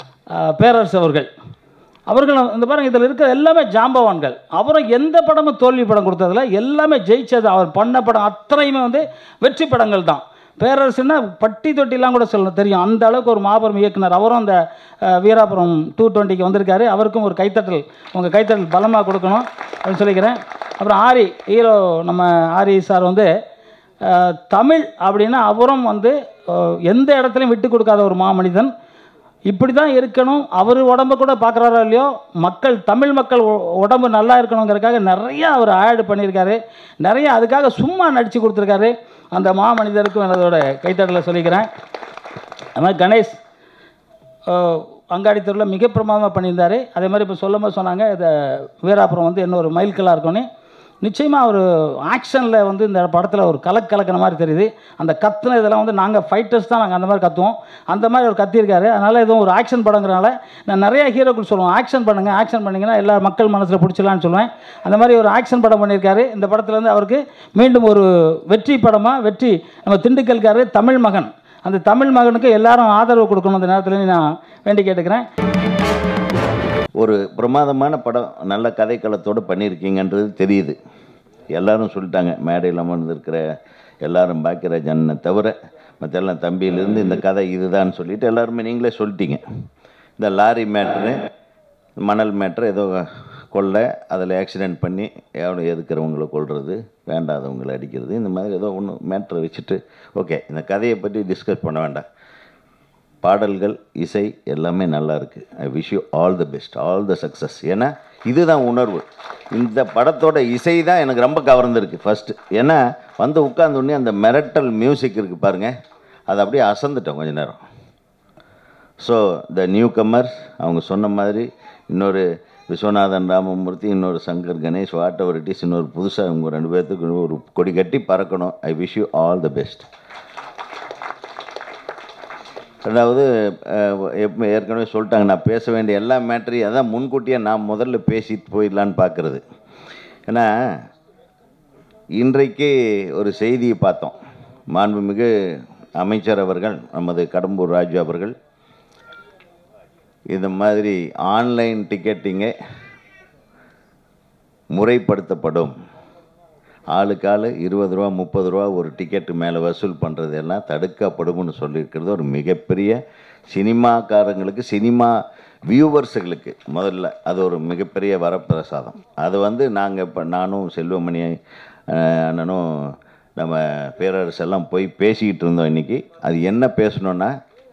பேரரசு அவர்கள், அவர்கள் இந்த பாருங்கள் இதில் இருக்கிற எல்லாமே ஜாம்பவான்கள். அவரும் எந்த படமும் தோல்வி படம் கொடுத்ததில்ல, எல்லாமே ஜெயிச்சது. அவர் பண்ண படம் அத்தனையுமே வந்து வெற்றி படங்கள் தான். பேரரசுன்னா பட்டி தொட்டிலாம் கூட சொல்ல தெரியும், அந்த அளவுக்கு ஒரு மாபெரும் இயக்குனர். அவரும் அந்த வீராபுரம் டூ டுவெண்ட்டிக்கு வந்திருக்காரு. அவருக்கும் ஒரு கைத்தட்டல், உங்கள் கைத்தட்டல் பலமாக கொடுக்கணும் அப்படின்னு சொல்லிக்கிறேன். அப்புறம் ஆரி ஹீரோ, நம்ம ஆரி சார் வந்து தமிழ் அப்படின்னா அவரும் வந்து எந்த இடத்துலையும் விட்டு கொடுக்காத ஒரு மாமனிதன். இப்படி தான் இருக்கணும். அவர் உடம்பு கூட பார்க்குறாரோ இல்லையோ, மக்கள் தமிழ் மக்கள் உடம்பு நல்லா இருக்கணுங்கிறதுக்காக நிறையா அவர் ஆட் பண்ணியிருக்காரு. நிறையா அதுக்காக சும்மா நடித்து கொடுத்துருக்காரு. அந்த மாமனிதருக்கும் என்னோட கைத்தட்டலை சொல்லிக்கிறேன். அது மாதிரி கணேஷ் அங்காடி தெருவில் மிக பிரமாதமாக பண்ணியிருந்தார். அதே மாதிரி இப்போ சொல்லும் போது சொன்னாங்க, இதை வீராபுரம் வந்து இன்னொரு மைல்கல்லாக இருக்கும்னு. நிச்சயமாக ஒரு ஆக்ஷனில் வந்து இந்த படத்தில் ஒரு கலக் கலக்கிற மாதிரி தெரியுது. அந்த கத்துன இதெல்லாம் வந்து நாங்கள் ஃபைட்டர்ஸ் தான், நாங்கள் அந்த மாதிரி கத்துவோம். அந்த மாதிரி ஒரு கத்தியிருக்காரு. அதனால் எதுவும் ஒரு ஆக்ஷன் படங்கிறனால நான் நிறையா ஹீரோக்கள் சொல்லுவோம், ஆக்ஷன் பண்ணுங்கள் ஆக்ஷன் பண்ணிங்கன்னா எல்லா மக்கள் மனசில் பிடிச்சிடலான்னு சொல்லுவேன். அந்த மாதிரி ஒரு ஆக்ஷன் படம் பண்ணியிருக்காரு. இந்த படத்தில் வந்து அவருக்கு மீண்டும் ஒரு வெற்றி படமாக, வெற்றி நம்ம திண்டுக்கல்காரு தமிழ் மகன், அந்த தமிழ் மகனுக்கு எல்லாரும் ஆதரவு கொடுக்கணும் அந்த நேரத்தில் நான் வேண்டி கேட்டுக்கிறேன். ஒரு பிரமாதமான படம், நல்ல கதைக்களத்தோடு பண்ணியிருக்கீங்கன்றது தெரியுது. எல்லாரும் சொல்லிட்டாங்க, மேடையில் அமர்ந்திருக்கிற எல்லாரும் பாக்கியராஜ் அண்ணனை தவிர மற்ற எல்லாம் தம்பியிலேருந்து இந்த கதை இதுதான் சொல்லிவிட்டு எல்லாருமே நீங்களே சொல்லிட்டீங்க. இந்த லாரி மேட்ரு, மணல் மேட்ரு, ஏதோ கொள்ளை, அதில் ஆக்சிடெண்ட் பண்ணி எவ்வளோ எதுக்கிறவங்களை கொள்வது, வேண்டாதவங்களை அடிக்கிறது, இந்த மாதிரி ஏதோ ஒன்று மேட்ரை வச்சுட்டு ஓகே இந்த கதையை பற்றி டிஸ்கஸ் பண்ண வேண்டாம். பாடல்கள், இசை எல்லாமே நல்லா இருக்குது. I wish you all the best, all the success. ஏன்னா இதுதான் உணர்வு. இந்த படத்தோட இசை தான் எனக்கு ரொம்ப கவர்ந்துருக்கு ஃபஸ்ட்டு. ஏன்னா வந்து உட்கார்ந்தோடனே அந்த மிரட்டல் மியூசிக் இருக்குது பாருங்கள், அதை அப்படியே அசந்துட்டோம் கொஞ்ச நேரம். ஸோ த நியூ கம்மர்ஸ், அவங்க சொன்ன மாதிரி இன்னொரு விஸ்வநாதன் ராமமூர்த்தி, இன்னொரு Shankar Ganesh, whatever it is, இன்னொரு புதுசாக இவங்க ரெண்டு பேர்த்துக்கு ஒரு கொடி கட்டி பறக்கணும். I wish you all the best. ரெண்டாவது, எப்போ ஏற்கனவே சொல்லிட்டாங்க, நான் பேச வேண்டிய எல்லா மேட்டரையும் அதான் முன்கூட்டியே நான் முதல்ல பேசிட்டு போயிடலான்னு பார்க்குறது. ஏன்னா இன்றைக்கு ஒரு செய்தியை பார்த்தோம். மாண்புமிகு அமைச்சர் அவர்கள், நமது கடம்பூர் ராஜு அவர்கள், இந்த மாதிரி ஆன்லைன் டிக்கெட்டிங்கே முறைப்படுத்தப்படும், ஆளுக்கு ஆள் இருபது ரூபா முப்பது ரூபா ஒரு டிக்கெட்டு மேலே வசூல் பண்ணுறது எல்லாம் தடுக்கப்படும்னு சொல்லியிருக்கிறது ஒரு மிகப்பெரிய சினிமாக்காரங்களுக்கு, சினிமா வியூவர்ஸுகளுக்கு முதல்ல அது ஒரு மிகப்பெரிய வரப்பிரசாதம். அது வந்து நாங்கள் இப்போ நானும் செல்வமணி அண்ணனும் நம்ம பேரரசு எல்லாம் போய் பேசிக்கிட்டு இருந்தோம் இன்றைக்கி. அது என்ன பேசணுன்னா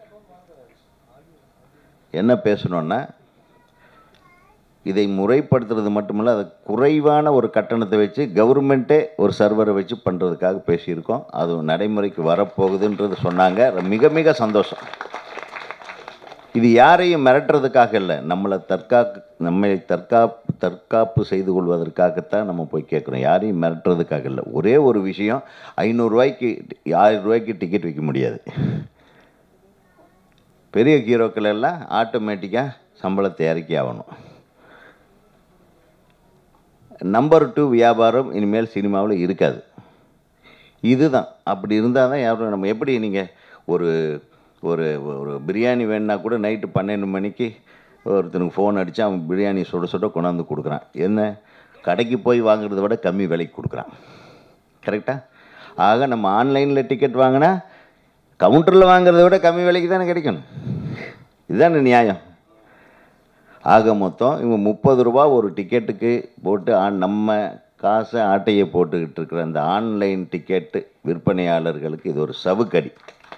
என்ன பேசணுன்னா இதை முறைப்படுத்துறது மட்டுமில்லை, அதை குறைவான ஒரு கட்டணத்தை வச்சு கவர்மெண்ட்டே ஒரு சர்வரை வச்சு பண்ணுறதுக்காக பேசியிருக்கோம். அது நடைமுறைக்கு வரப்போகுதுன்றது சொன்னாங்க. மிக மிக சந்தோஷம். இது யாரையும் மிரட்டுறதுக்காக இல்லை, நம்மளை தற்காக்கு நம்மை தற்காப்பு தற்காப்பு செய்து கொள்வதற்காகத்தான் நம்ம போய் கேட்குறோம். யாரையும் மிரட்டுறதுக்காக இல்லை. ஒரே ஒரு விஷயம், ஐநூறுரூவாய்க்கு ஆயிரம் ரூபாய்க்கு டிக்கெட் விற்க முடியாது. பெரிய ஹீரோக்கள் எல்லாம் ஆட்டோமேட்டிக்காக சம்பளத்தை இறக்கி ஆகணும். நம்பர் டூ வியாபாரம் இனிமேல் சினிமாவில் இருக்காது. இதுதான். அப்படி இருந்தால் தான் யாரும் நம்ம எப்படி நீங்கள் ஒரு ஒரு ஒரு பிரியாணி வேணுன்னா கூட நைட்டு பன்னெண்டு மணிக்கு ஒருத்தனுக்கு ஃபோன் அடித்து அவன் பிரியாணி சுட சுட கொண்டாந்து கொடுக்குறான். என்ன, கடைக்கு போய் வாங்குறத விட கம்மி விலைக்கு கொடுக்குறான். கரெக்டாக? ஆக நம்ம ஆன்லைனில் டிக்கெட் வாங்கினா கவுண்டரில் வாங்குறத விட கம்மி விலைக்கு தானே கிடைக்கணும். இதுதானே நியாயம். ஆக மொத்தம் இவங்க முப்பது ரூபா ஒரு டிக்கெட்டுக்கு போட்டு நம்ம காசை ஆட்டையை போட்டுக்கிட்டு இருக்கிற அந்த ஆன்லைன் டிக்கெட்டு விற்பனையாளர்களுக்கு இது ஒரு சவுக்கடி.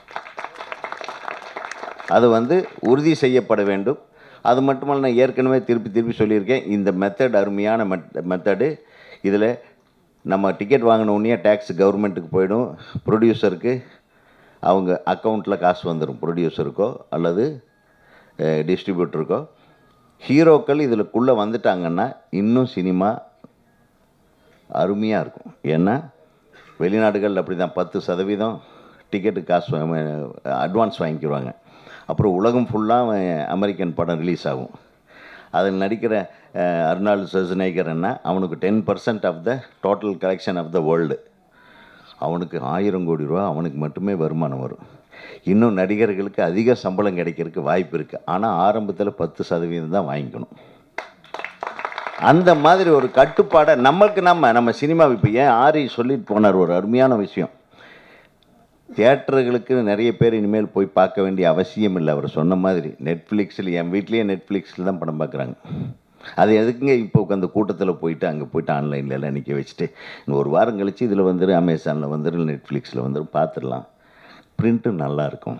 அது வந்து உறுதி செய்யப்பட வேண்டும். அது மட்டுமல்ல, நான் ஏற்கனவே திருப்பி திருப்பி சொல்லியிருக்கேன், இந்த மெத்தட் அருமையான மெத் மெத்தடு. இதில் நம்ம டிக்கெட் வாங்கின உடனே டேக்ஸ் கவர்மெண்ட்டுக்கு போயிடும், ப்ரொடியூசருக்கு அவங்க அக்கௌண்ட்டில் காசு வந்துடும், ப்ரொடியூசருக்கோ அல்லது டிஸ்ட்ரிபியூட்டருக்கோ. ஹீரோக்கள் இதில்குள்ளே வந்துட்டாங்கன்னா இன்னும் சினிமா அருமையாக இருக்கும். ஏன்னா வெளிநாடுகள் அப்படி தான், பத்து சதவீதம் டிக்கெட்டு காசு அட்வான்ஸ் வாங்கிக்கிடுவாங்க. அப்புறம் உலகம் ஃபுல்லாக அமெரிக்கன் படம் ரிலீஸ் ஆகும். அதில் நடிக்கிற அர்னால்டு ஷ்வார்ஸ்நெகர்னா அவனுக்கு ten percent of the total collection of the world. அவனுக்கு ஆயிரம் கோடி ரூபா அவனுக்கு மட்டுமே வருமானம் வரும். இன்னும் நடிகர்களுக்கு அதிக சம்பளம் கிடைக்கிறதுக்கு வாய்ப்பு இருக்குது. ஆனால் ஆரம்பத்தில் பத்து சதவீதம் தான் வாங்கிக்கணும். அந்த மாதிரி ஒரு கட்டுப்பாடை நம்மளுக்கு நம்ம நம்ம சினிமா இப்போ ஏன் ஆரி சொல்லிட்டு போனார் ஒரு அருமையான விஷயம். தியேட்டர்களுக்கு நிறைய பேர் இனிமேல் போய் பார்க்க வேண்டிய அவசியம் இல்லை. அவர் சொன்ன மாதிரி நெட்ஃப்ளிக்ஸில், என் வீட்லேயே நெட்ஃப்ளிக்ஸில் தான் படம் பார்க்குறாங்க. அது எதுக்குங்க இப்போ அந்த கூட்டத்தில் போயிட்டு அங்கே போய்ட்டு ஆன்லைனில் எல்லாம் நிற்க வச்சுட்டு இன்னும் ஒரு வாரம் கழித்து இதில் வந்துரு, அமேசானில் வந்துரு, நெட்ஃப்ளிக்ஸில் வந்துடும், பார்த்துடலாம். பிரிண்ட்டும் நல்லாயிருக்கும்.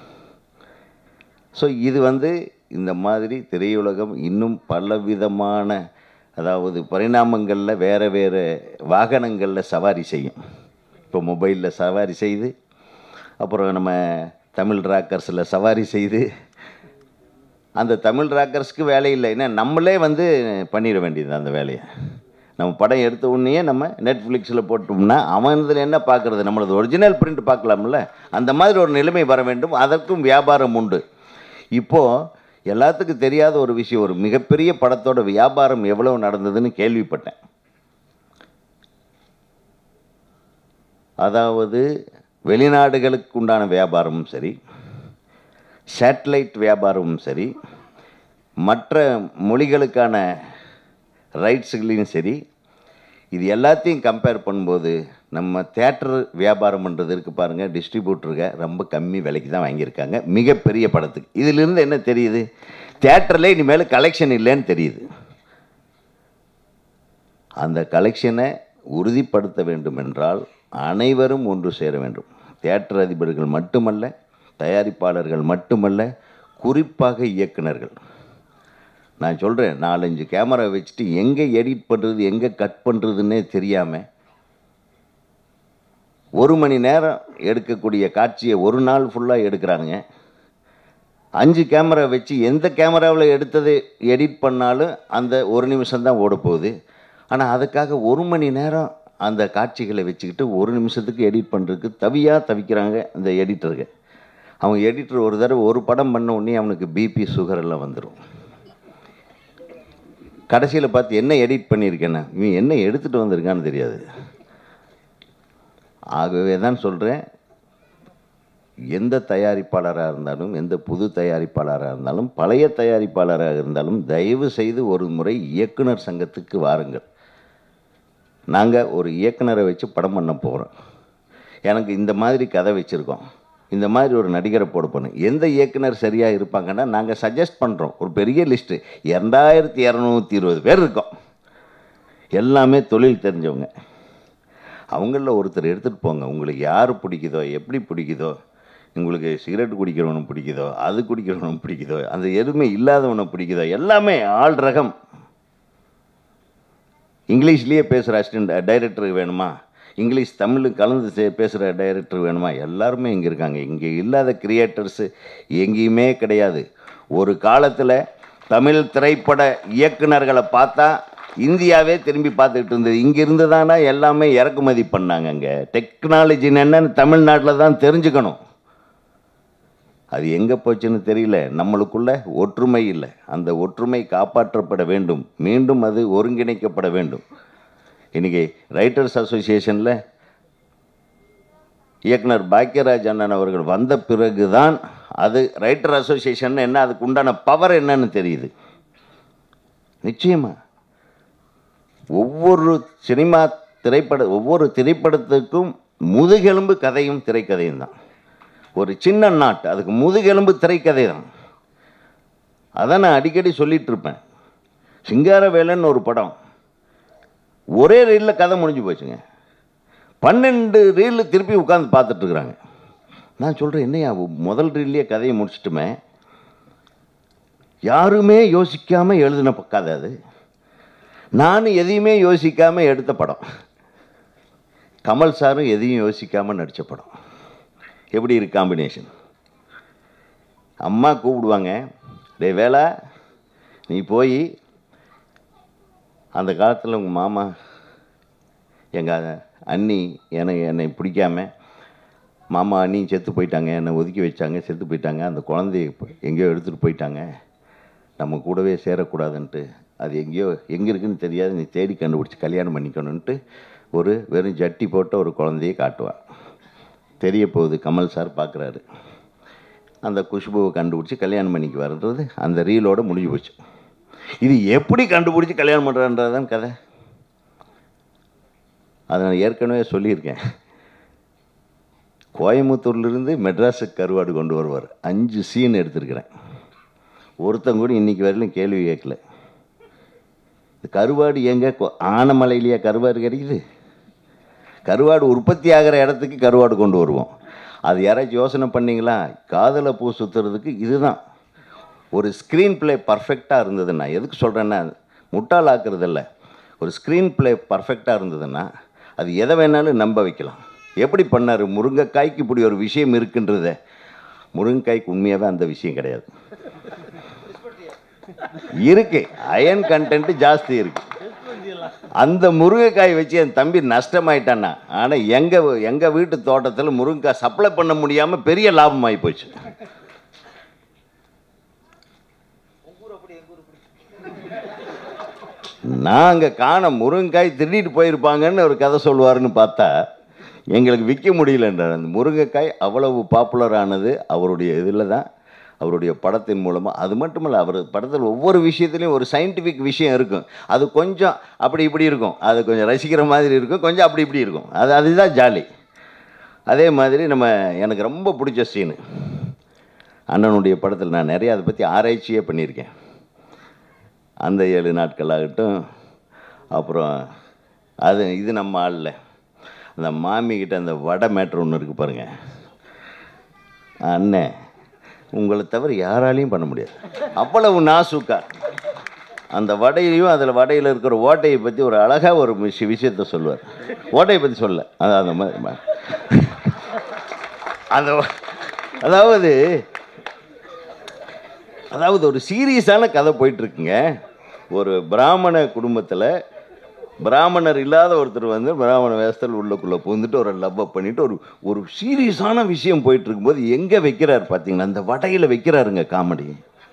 ஸோ இது வந்து இந்த மாதிரி திரையுலகம் இன்னும் பலவிதமான, அதாவது பரிணாமங்களில் வேறு வேறு வாகனங்களில் சவாரி செய்யும். இப்போ மொபைலில் சவாரி செய்து, அப்புறம் நம்ம தமிழ் ராக்கர்ஸில் சவாரி செய்து, அந்த தமிழ் ராக்கர்ஸ்க்கு வேலை இல்லை. ஏன்னா நம்மளே வந்து பண்ணிட வேண்டியது அந்த வேலையை. நம்ம படம் எடுத்த உடனே நம்ம நெட்ஃப்ளிக்ஸில் போட்டோம்னா அவன் இதில் என்ன பார்க்குறது, நம்மளது ஒரிஜினல் பிரிண்ட் பார்க்கலாம்ல. அந்த மாதிரி ஒரு நிலைமை வர வேண்டும். அதற்கும் வியாபாரம் உண்டு. இப்போது எல்லாத்துக்கும் தெரியாத ஒரு விஷயம், ஒரு மிகப்பெரிய படத்தோட வியாபாரம் எவ்வளவு நடந்ததுன்னு கேள்விப்பட்டேன். அதாவது வெளிநாடுகளுக்கு உண்டான வியாபாரமும் சரி, சேட்டலைட் வியாபாரமும் சரி, மற்ற மொழிகளுக்கான ரைட்ஸுகளையும் சரி, இது எல்லாத்தையும் கம்பேர் பண்ணும்போது நம்ம தேட்டர் வியாபாரம்ன்றது இருக்குது பாருங்கள், டிஸ்ட்ரிபியூட்டருங்க ரொம்ப கம்மி விலைக்கு தான் வாங்கியிருக்காங்க மிகப்பெரிய படத்துக்கு. இதிலிருந்து என்ன தெரியுது, தேட்டரில் இனிமேல் கலெக்ஷன் இல்லைன்னு தெரியுது. அந்த கலெக்ஷனை உறுதிப்படுத்த வேண்டும் என்றால் அனைவரும் ஒன்று சேர வேண்டும். தியேட்டர் அதிபர்கள் மட்டுமல்ல, தயாரிப்பாளர்கள் மட்டுமல்ல, குறிப்பாக இயக்குனர்கள். நான் சொல்கிறேன், நாலஞ்சு கேமரா வச்சுட்டு எங்கே எடிட் பண்ணுறது எங்கே கட் பண்ணுறதுன்னே தெரியாமல் ஒரு மணி நேரம் எடுக்கக்கூடிய காட்சியை ஒரு நாள் ஃபுல்லாக எடுக்கிறாங்க. அஞ்சு கேமரா வச்சு எந்த கேமராவில் எடுத்ததை எடிட் பண்ணாலும் அந்த ஒரு நிமிஷம்தான் ஓட போகுது. ஆனால் அதுக்காக ஒரு மணி நேரம் அந்த காட்சிகளை வச்சுக்கிட்டு ஒரு நிமிஷத்துக்கு எடிட் பண்ணுறதுக்கு தவியாக தவிக்கிறாங்க இந்த எடிட்டருக்கு. அவங்க எடிட்டர் ஒரு தடவை ஒரு படம் பண்ண உடனே அவனுக்கு பிபி சுகர் எல்லாம் வந்துடும். கடைசியில் பார்த்து என்ன எடிட் பண்ணியிருக்கேன்னா இவன் என்ன எடுத்துகிட்டு வந்திருக்கான்னு தெரியாது. ஆகவே தான் சொல்கிறேன், எந்த தயாரிப்பாளராக இருந்தாலும், எந்த புது தயாரிப்பாளராக இருந்தாலும், பழைய தயாரிப்பாளராக இருந்தாலும் தயவு செய்து ஒரு முறை இயக்குனர் சங்கத்துக்கு வாருங்கள். நாங்கள் ஒரு இயக்குனரை வச்சு படம் பண்ண போகிறோம். எனக்கு இந்த மாதிரி கதை வச்சுருக்கோம், இந்த மாதிரி ஒரு நடிகரை போட போகணும். எந்த இயக்குனர் சரியாக இருப்பாங்கன்னா நாங்கள் சஜஸ்ட் பண்ணுறோம். ஒரு பெரிய லிஸ்ட்டு இரண்டாயிரத்தி இரநூத்தி இருபது பேர் இருக்கோம். எல்லாமே தொழில் தெரிஞ்சவங்க. அவங்களில் ஒருத்தர் எடுத்துகிட்டு போங்க. உங்களுக்கு யார் பிடிக்குதோ, எப்படி பிடிக்குதோ, உங்களுக்கு சிகரெட் குடிக்கிறவனும் பிடிக்குதோ, அது குடிக்கிறவனும் பிடிக்குதோ, அந்த எதுவுமே இல்லாதவனை பிடிக்குதோ, எல்லாமே ஆள் ரகம். இங்கிலீஷ்லேயே பேசுகிற அசிஸ்டன்ட் டைரக்டர் வேணுமா, இங்கிலீஷ் தமிழ் கலந்து சே பேசுகிற டைரக்டர் வேணுமா, எல்லாருமே இங்கே இருக்காங்க. இங்கே இல்லாத கிரியேட்டர்ஸு எங்கேயுமே கிடையாது. ஒரு காலத்தில் தமிழ் திரைப்பட இயக்குனர்களை பார்த்தா இந்தியாவே திரும்பி பார்த்துக்கிட்டு இருந்தது. இங்கிருந்து தானே எல்லாமே இறக்குமதி பண்ணாங்க. அங்கே டெக்னாலஜி என்னன்னு தமிழ்நாட்டில் தான் தெரிஞ்சுக்கணும். அது எங்கே போச்சுன்னு தெரியல. நம்மளுக்குள்ள ஒற்றுமை இல்லை. அந்த ஒற்றுமை காப்பாற்றப்பட வேண்டும். மீண்டும் அது ஒருங்கிணைக்கப்பட வேண்டும். இன்றைக்கி ரைட்டர்ஸ் அசோசியேஷனில் இயக்குனர் பாக்கியராஜ் அண்ணன் அவர்கள் வந்த பிறகு தான் அது ரைட்டர் அசோசியேஷன் என்ன, அதுக்கு உண்டான பவர் என்னன்னு தெரியுது. நிச்சயமாக ஒவ்வொரு சினிமா திரைப்பட ஒவ்வொரு திரைப்படத்துக்கும் முதுகெலும்பு கதையும் திரைக்கதையும் தான். ஒரு சின்ன நாட்டு அதுக்கு முதுகெலும்பு திரைக்கதை தான். அதான் நான் அடிக்கடி சொல்லிகிட்டு இருப்பேன். சிங்காரவேலன்னு ஒரு படம் ஒரே ரீலில் கதை முடிஞ்சு போச்சுங்க. பன்னெண்டு ரீலில் திருப்பி உட்காந்து பார்த்துட்ருக்குறாங்க. நான் சொல்கிறேன், என்னையா முதல் ரீல்லையே கதையை முடிச்சிட்டுமே, யாருமே யோசிக்காமல் எழுதின கதை அது. நானும் எதையுமே யோசிக்காமல் எடுத்த படம். கமல் சாரும் எதையும் யோசிக்காமல் நடித்த படம். எப்படி இருக்கு காம்பினேஷன்? அம்மா கூப்பிடுவாங்க, டே வேலா நீ போய் அந்த காலத்தில் உங்கள் மாமா எங்கள் அண்ணி என்னை என்னை பிடிக்காம மாமா அண்ணி செத்து போயிட்டாங்க, என்னை ஒதுக்கி வச்சாங்க, செத்து போயிட்டாங்க, அந்த குழந்தைய எங்கேயோ எடுத்துகிட்டு போயிட்டாங்க, நம்ம கூடவே சேரக்கூடாதுன்ட்டு, அது எங்கேயோ எங்கே இருக்குன்னு தெரியாது, நீ தேடி கண்டுபிடிச்சி கல்யாணம் பண்ணிக்கணுன்ட்டு ஒரு வெறும் ஜட்டி போட்ட ஒரு குழந்தையை காட்டுவான். தெரிய போகுது, கமல் சார் பார்க்குறாரு. அந்த குஷ்புவை கண்டுபிடிச்சி கல்யாணம் பண்ணிக்கு வர்றது அந்த ரீலோட முடிஞ்சு போச்சு. இது எப்படி கண்டுபிடிச்சி கல்யாணம் பண்ணுறான்றதான் கதை. அதை நான் ஏற்கனவே சொல்லியிருக்கேன். கோயம்புத்தூர்லேருந்து மெட்ராஸுக்கு கருவாடு கொண்டு வருவார். அஞ்சு சீன் எடுத்திருக்கிறேன். ஒருத்தங்க கூட இன்றைக்கி வரையிலும் கேள்வி கேட்கல. கருவாடு எங்கே ஆனமலையிலேயே கருவாடு கிடைக்குது? கருவாடு உற்பத்தி ஆகிற இடத்துக்கு கருவாடு கொண்டு வருவோம். அது யாராச்சும் யோசனை பண்ணிங்களா? காதலை பூ சுற்றுறதுக்கு இதுதான். ஒரு ஸ்க்ரீன் பிளே பர்ஃபெக்டாக இருந்ததுன்னா, எதுக்கு சொல்கிறேன்னா முட்டாள் ஆக்குறதில்ல, ஒரு ஸ்க்ரீன் பிளே பர்ஃபெக்டாக இருந்ததுன்னா அது எதை வேணாலும் நம்ப வைக்கலாம். எப்படி பண்ணார்? முருங்கைக்காய்க்கு இப்படி ஒரு விஷயம் இருக்குன்றத. முருங்கைக்காய்க்கு உண்மையாகவே அந்த விஷயம் கிடையாது. இருக்கு, அயன் கண்டென்ட் ஜாஸ்தி இருக்கு. அந்த முருங்கைக்காய் வச்சு என் தம்பி நஷ்டமாயிட்டான்னா. ஆனால் எங்கள் எங்கள் வீட்டு தோட்டத்தில் முருங்கைக்காய் சப்ளை பண்ண முடியாமல் பெரிய லாபம் ஆகி போச்சு. நாங்கள் காண முருங்கைக்காய் திருடிட்டு போயிருப்பாங்கன்னு ஒரு கதை சொல்லுவாருன்னு பார்த்தா எங்களுக்கு விற்க முடியலன்றார். அந்த முருங்கைக்காய் அவ்வளவு பாப்புலர் ஆனது அவருடைய இதில் தான், அவருடைய படத்தின் மூலமாக. அது மட்டுமல்ல, அவர் படத்தில் ஒவ்வொரு விஷயத்துலையும் ஒரு சயின்டிஃபிக் விஷயம் இருக்கும். அது கொஞ்சம் அப்படி இப்படி இருக்கும், அது கொஞ்சம் ரசிக்கிற மாதிரி இருக்கும், கொஞ்சம் அப்படி இப்படி இருக்கும். அது அதுதான் ஜாலி. அதே மாதிரி நம்ம எனக்கு ரொம்ப பிடிச்ச சீனு அண்ணனுடைய படத்தில், நான் நிறைய அதை பற்றி ஆராய்ச்சியே பண்ணியிருக்கேன். அந்த ஏழு நாட்கள் ஆகட்டும், அப்புறம் அது இது நம்ம ஆளில் அந்த மாமிக்கிட்ட அந்த வடை மேட்ரு ஒன்று இருக்குது பாருங்கள். அண்ணே உங்களை தவிர யாராலையும் பண்ண முடியாது, அவ்வளவு நாசுக்கா. அந்த வடையிலையும் அதில் வடையில் இருக்கிற ஓட்டையை பற்றி ஒரு அழகாக ஒரு விஷய விஷயத்த சொல்லுவார். ஓட்டையை பற்றி சொல்ல அது அந்த மாதிரி அந்த அதாவது அதாவது ஒரு சீரியஸான கதை போயிட்டுருக்குங்க. ஒரு பிராமண குடும்பத்தில் பிராமணர் இல்லாத ஒருத்தர் வந்து பிராமண வேஷத்தில் உள்ளுக்குள்ளே புகுந்துட்டு ஒரு லவ்வை பண்ணிவிட்டு ஒரு ஒரு சீரியஸான விஷயம் போயிட்டு இருக்கும்போது எங்கே வைக்கிறார் பார்த்தீங்கன்னா அந்த வடையில் வைக்கிறாருங்க காமெடி.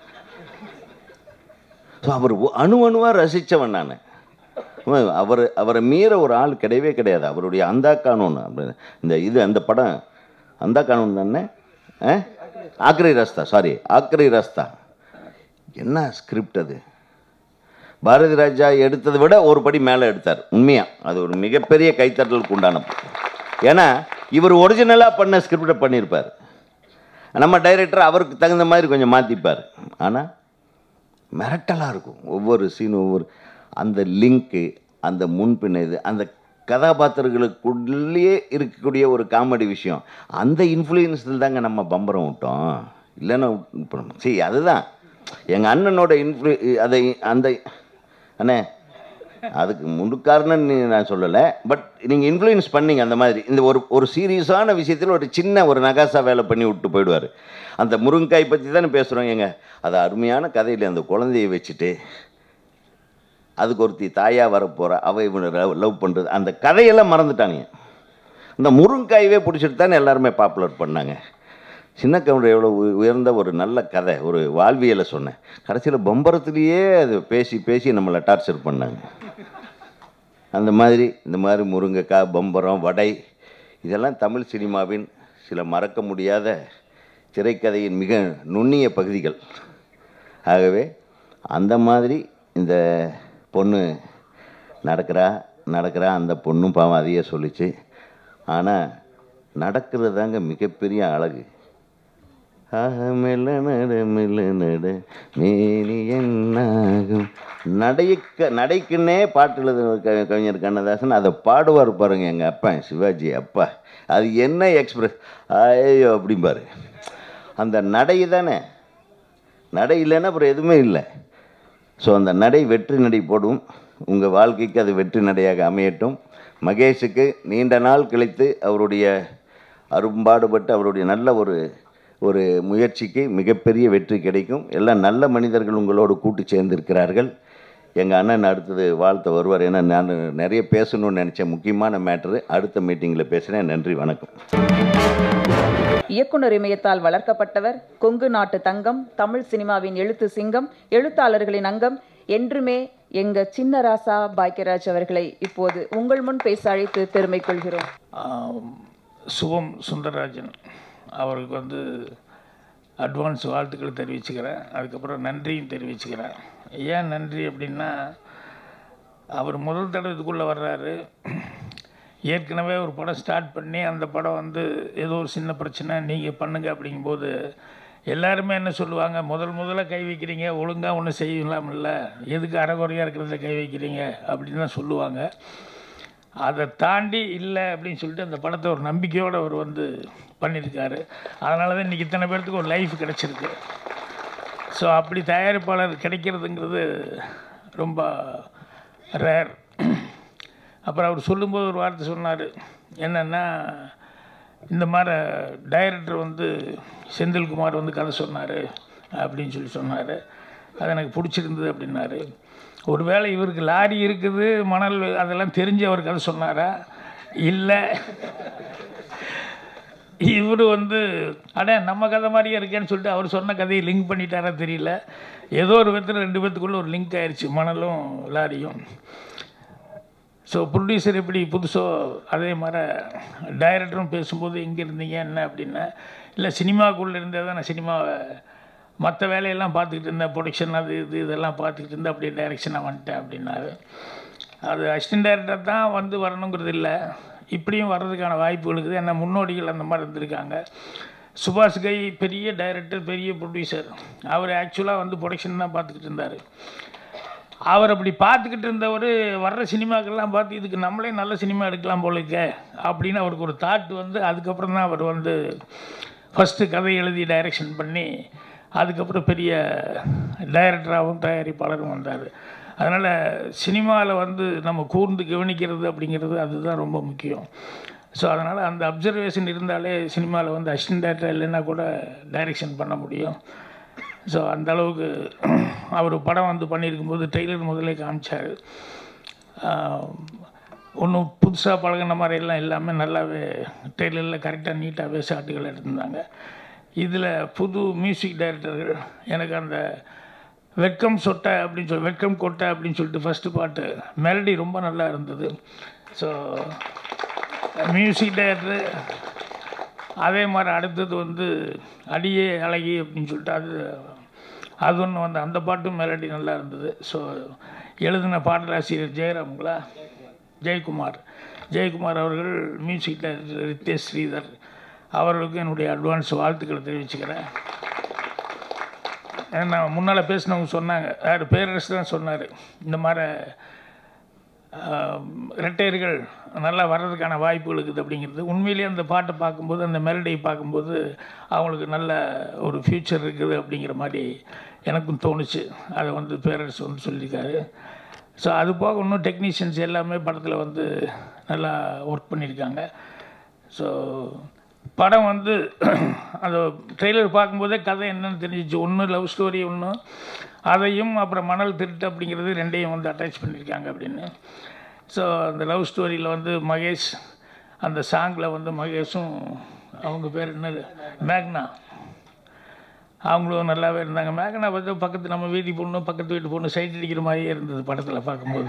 ஸோ அவர் அணு அணுவாக ரசித்தவன் நான். அவர் அவரை மீற ஒரு ஆள் கிடையவே கிடையாது. அவருடைய அந்த கானூன் அப்படின்னு இந்த இது அந்த படம் அந்த கானூன் தானே, ஆக்ரி ரஸ்தா, சாரி ஆக்ரி ரஸ்தா. என்ன ஸ்கிரிப்ட் அது! பாரதி ராஜா எடுத்ததை விட ஒரு படி மேலே எடுத்தார். உண்மையாக அது ஒரு மிகப்பெரிய கைத்தட்டலுக்கு உண்டான. ஏன்னா இவர் ஒரிஜினலாக பண்ண ஸ்கிரிப்டை பண்ணியிருப்பார். நம்ம டைரக்டர் அவருக்கு தகுந்த மாதிரி கொஞ்சம் மாற்றிப்பார். ஆனால் மிரட்டலாக இருக்கும் ஒவ்வொரு சீனும். ஒவ்வொரு அந்த லிங்க்கு, அந்த முன்பின், இது அந்த கதாபாத்திரங்களுக்குள்ளேயே இருக்கக்கூடிய ஒரு காமெடி விஷயம். அந்த இன்ஃப்ளூயன்ஸில் தாங்க நம்ம பம்பரம் விட்டோம். இல்லைன்னா சரி, அதுதான் எங்கள் அண்ணனோட இன்ஃப்ளூ அதை அந்த அண்ணே அதுக்கு முழு காரணம் நான் சொல்லலை. பட் நீங்கள் இன்ஃப்ளூயன்ஸ் பண்ணிங்க அந்த மாதிரி. இந்த ஒரு ஒரு சீரியஸான விஷயத்தில் ஒரு சின்ன ஒரு நகாசா வேலை பண்ணி விட்டு போயிடுவார். அந்த முருங்காய் பற்றி தானே பேசுகிறோம் ஏங்க. அது அருமையான கதையில் அந்த குழந்தையை வச்சுட்டு அதுக்கு ஒருத்தி தாயாக வரப்போகிற அவை இவனை லவ் பண்ணுறது, அந்த கதையெல்லாம் மறந்துட்டானுங்க. இந்த முருங்காயவே பிடிச்சிட்டு தானே எல்லாருமே பாப்புலர் பண்ணாங்க. சின்ன கவுண்டர் எவ்வளோ உயர்ந்த ஒரு நல்ல கதை, ஒரு வாழ்வியலை சொன்னேன். கடைசியில் பம்பரத்துலேயே அது பேசி பேசி நம்மளை டார்ச்சர் பண்ணாங்க. அந்த மாதிரி இந்த மாதிரி முருங்கைக்காய், பம்பரம், வடை இதெல்லாம் தமிழ் சினிமாவின் சில மறக்க முடியாத திரைக்கதையின் மிக நுண்ணிய பகுதிகள். ஆகவே அந்த மாதிரி இந்த பொண்ணு நடக்கிறா நடக்கிறா அந்த பொண்ணும் பாவம் அதையே சொல்லிச்சு. ஆனால் நடக்கிறது தாங்க மிகப்பெரிய அழகு. மெல்ல நட மெல்ல நட மேனி என்னாகும் நடைக்க நடைக்குன்னே பாட்டு எழுத கவிஞர் கண்ணதாசன் அதை பாடுவார் பாருங்க. எங்கள் அப்பா சிவாஜி அப்பா அது என்ன எக்ஸ்பிரஸ் ஐயோ அப்படிம்பாரு. அந்த நடை தானே, நடை இல்லைன்னா அப்புறம் எதுவுமே இல்லை. ஸோ அந்த நடை வெற்றி நடை போடும். உங்கள் வாழ்க்கைக்கு அது வெற்றி நடையாக அமையட்டும். மகேஷுக்கு நீண்ட நாள் கழித்து அவருடைய அரும்பாடுபட்டு அவருடைய நல்ல ஒரு ஒரு முயற்சிக்கு மிகப்பெரிய வெற்றி கிடைக்கும். எல்லாம் நல்ல மனிதர்கள் உங்களோடு கூட்டு சேர்ந்திருக்கிறார்கள். எங்கள் அண்ணன் அடுத்தது வாழ்த்த வருவார். ஏன்னா நான் நிறைய பேசணும்னு நினச்சேன். முக்கியமான மேட்ரு அடுத்த மீட்டிங்கில் பேசுகிறேன். நன்றி, வணக்கம். இயக்குனர் இமயத்தால் வளர்க்கப்பட்டவர், கொங்கு நாட்டு தங்கம், தமிழ் சினிமாவின் எழுத்து சிங்கம், எழுத்தாளர்களின் அங்கம், என்றுமே எங்க சின்ன ராசா பாக்கியராஜ் அவர்களை இப்போது உங்கள் முன் பேச அழைத்து பெருமை கொள்கிறோம். சுபம் சுந்தரராஜன் அவருக்கு வந்து அட்வான்ஸ் வாழ்த்துக்கள் தெரிவிச்சுக்கிறேன். அதுக்கப்புறம் நன்றியும் தெரிவிச்சுக்கிறேன். ஏன் நன்றி அப்படின்னா, அவர் முதல் தடவை இதுக்குள்ளே வர்றாரு. ஏற்கனவே ஒரு படம் ஸ்டார்ட் பண்ணி அந்த படம் வந்து ஏதோ ஒரு சின்ன பிரச்சனை, நீங்கள் பண்ணுங்க அப்படிங்கும்போது எல்லாருமே என்ன சொல்லுவாங்க, முதல் முதல்ல கை வைக்கிறீங்க, ஒழுங்காக ஒன்றும் செய்யலாம் இல்லை, எதுக்கு அரைகுறையாக இருக்கிறத கை வைக்கிறீங்க அப்படின்னு தான் சொல்லுவாங்க. அதை தாண்டி இல்லை அப்படின்னு சொல்லிட்டு அந்த படத்தை ஒரு நம்பிக்கையோடு அவர் வந்து பண்ணியிருக்காரு. அதனால தான் இன்றைக்கி இத்தனை பேர்த்துக்கு ஒரு லைஃப் கிடச்சிருக்கு. ஸோ அப்படி தயாரிப்பாளர் கிடைக்கிறதுங்கிறது ரொம்ப ரேர். அப்புறம் அவர் சொல்லும்போது ஒரு வார்த்தை சொன்னார். என்னென்னா, இந்த மாதிரி டைரக்டர் வந்து செந்தில்குமார் வந்து கதை சொன்னார் அப்படின்னு சொல்லி சொன்னார். அது எனக்கு பிடிச்சிருந்தது அப்படின்னாரு. ஒருவேளை இவருக்கு லாரி இருக்குது, மணல் அதெல்லாம் தெரிஞ்சு அவர் கதை சொன்னாரா, இல்லை இவர் வந்து அட நம்ம கதை மாதிரியே இருக்கேன்னு சொல்லிட்டு அவர் சொன்ன கதையை லிங்க் பண்ணிட்டாரா தெரியல. ஏதோ ஒரு விதத்தில் ரெண்டு பேர்த்துக்குள்ளே ஒரு லிங்க் ஆயிடுச்சு, மணலும் லாரியும். ஸோ ப்ரொடியூசர் எப்படி புதுசோ அதே மாதிரி டைரக்டரும் பேசும்போது எங்கே இருந்தீங்க என்ன அப்படின்னா, இல்லை சினிமாவுக்குள்ளே இருந்தே தான் நான் சினிமாவை மற்ற வேலையெல்லாம் பார்த்துக்கிட்டு இருந்தேன், ப்ரொடக்ஷன் அது இது இதெல்லாம் பார்த்துக்கிட்டு இருந்தேன், அப்படியே டைரெக்ஷனாக வந்துட்டேன் அப்படின்னாரு. அது அசிஸ்டன்ட் டைரக்டர் தான் வந்து வரணுங்கிறது இல்லை, இப்படியும் வர்றதுக்கான வாய்ப்புகள் இருக்குது. ஏன்னா முன்னோடிகள் அந்த மாதிரி இருந்திருக்காங்க. சுபாஷ் கை பெரிய டைரக்டர், பெரிய ப்ரொடியூசர். அவர் ஆக்சுவலாக வந்து ப்ரொடக்ஷன் தான் பார்த்துக்கிட்டு இருந்தார். அவர் அப்படி பார்த்துக்கிட்டு இருந்தவர் வர்ற சினிமாக்கெல்லாம் பார்த்து இதுக்கு நம்மளே நல்ல சினிமா எடுக்கலாம் போல இருக்க அப்படின்னு அவருக்கு ஒரு தாட் வந்து, அதுக்கப்புறம் தான் அவர் வந்து ஃபஸ்ட்டு கதை எழுதி டைரக்ஷன் பண்ணி அதுக்கப்புறம் பெரிய டைரக்டராகவும் தயாரிப்பாளரும் வந்தார். அதனால் சினிமாவில் வந்து நம்ம கூர்ந்து கவனிக்கிறது அப்படிங்கிறது அதுதான் ரொம்ப முக்கியம். ஸோ அதனால் அந்த அப்சர்வேஷன் இருந்தாலே சினிமாவில் வந்து அசிஸ்டன்ட் டைரக்டர் இல்லைன்னா கூட டைரெக்ஷன் பண்ண முடியும். ஸோ அந்த அளவுக்கு அவர் படம் வந்து பண்ணியிருக்கும்போது ட்ரெய்லர் முதலே காமிச்சார். ஒன்றும் புதுசாக பழகின மாதிரியெல்லாம் எல்லாமே நல்லாவே ட்ரெய்லரில் கரெக்டாக நீட்டாகவே ஷாட்டுகள் எடுத்திருந்தாங்க. இதில் புது மியூசிக் டைரக்டர்கள் எனக்கு அந்த வெட்கம் சொட்டை அப்படின்னு சொல்லி வெட்கம் கொட்டை அப்படின்னு சொல்லிட்டு ஃபஸ்ட்டு பாட்டு மெலடி ரொம்ப நல்லா இருந்தது. ஸோ மியூசிக் டைரக்டர் அதே மாதிரி அடுத்தது வந்து அடியே அழகி அப்படின்னு சொல்லிட்டு அது அது ஒன்று வந்து அந்த பாட்டும் மெலடி நல்லா இருந்தது. ஸோ எழுதின பாடலாசிரியர் ஜெயராம்களா ஜெயக்குமார் ஜெயக்குமார் அவர்கள், மியூசிக் டைரக்டர் ரித்தேஷ் ஸ்ரீதர் அவர்களுக்கும் என்னுடைய அட்வான்ஸ் வாழ்த்துக்களை தெரிவிச்சுக்கிறேன். ஏன்னா முன்னால் பேசினவங்க சொன்னாங்க, யார் பேரரசு தான் சொன்னார், இந்த மாதிரி ரெட்டையர்கள் நல்லா வர்றதுக்கான வாய்ப்புகள் இருக்குது அப்படிங்கிறது. உண்மையிலேயே அந்த பாட்டை பார்க்கும்போது, அந்த மெலடியை பார்க்கும்போது அவங்களுக்கு நல்ல ஒரு ஃப்யூச்சர் இருக்குது அப்படிங்கிற மாதிரி எனக்கும் தோணுச்சு. அதை வந்து பேரரசு வந்து சொல்லியிருக்காரு. ஸோ அது போக இன்னும் டெக்னீஷியன்ஸ் எல்லாமே படத்தில் வந்து நல்லா ஒர்க் பண்ணியிருக்காங்க. ஸோ படம் வந்து அந்த ட்ரெய்லர் பார்க்கும்போதே கதை என்னன்னு தெரிஞ்சிச்சு. ஒன்று லவ் ஸ்டோரி ஒன்று, அதையும் அப்புறம் மணல் திருட்டு அப்படிங்கிறது ரெண்டையும் வந்து அட்டாச் பண்ணியிருக்காங்க அப்படின்னு. ஸோ அந்த லவ் ஸ்டோரியில் வந்து மகேஷ், அந்த சாங்கில் வந்து மகேஷும் அவங்க பேர் என்ன மேக்னா அவங்களும் நல்லாவே இருந்தாங்க. மேக்னா வந்து பக்கத்து நம்ம வீதி பொண்ணு பக்கத்து வீட்டு பொண்ணு சைட் அடிக்கிற மாதிரியே இருந்தது படத்தில் பார்க்கும்போது.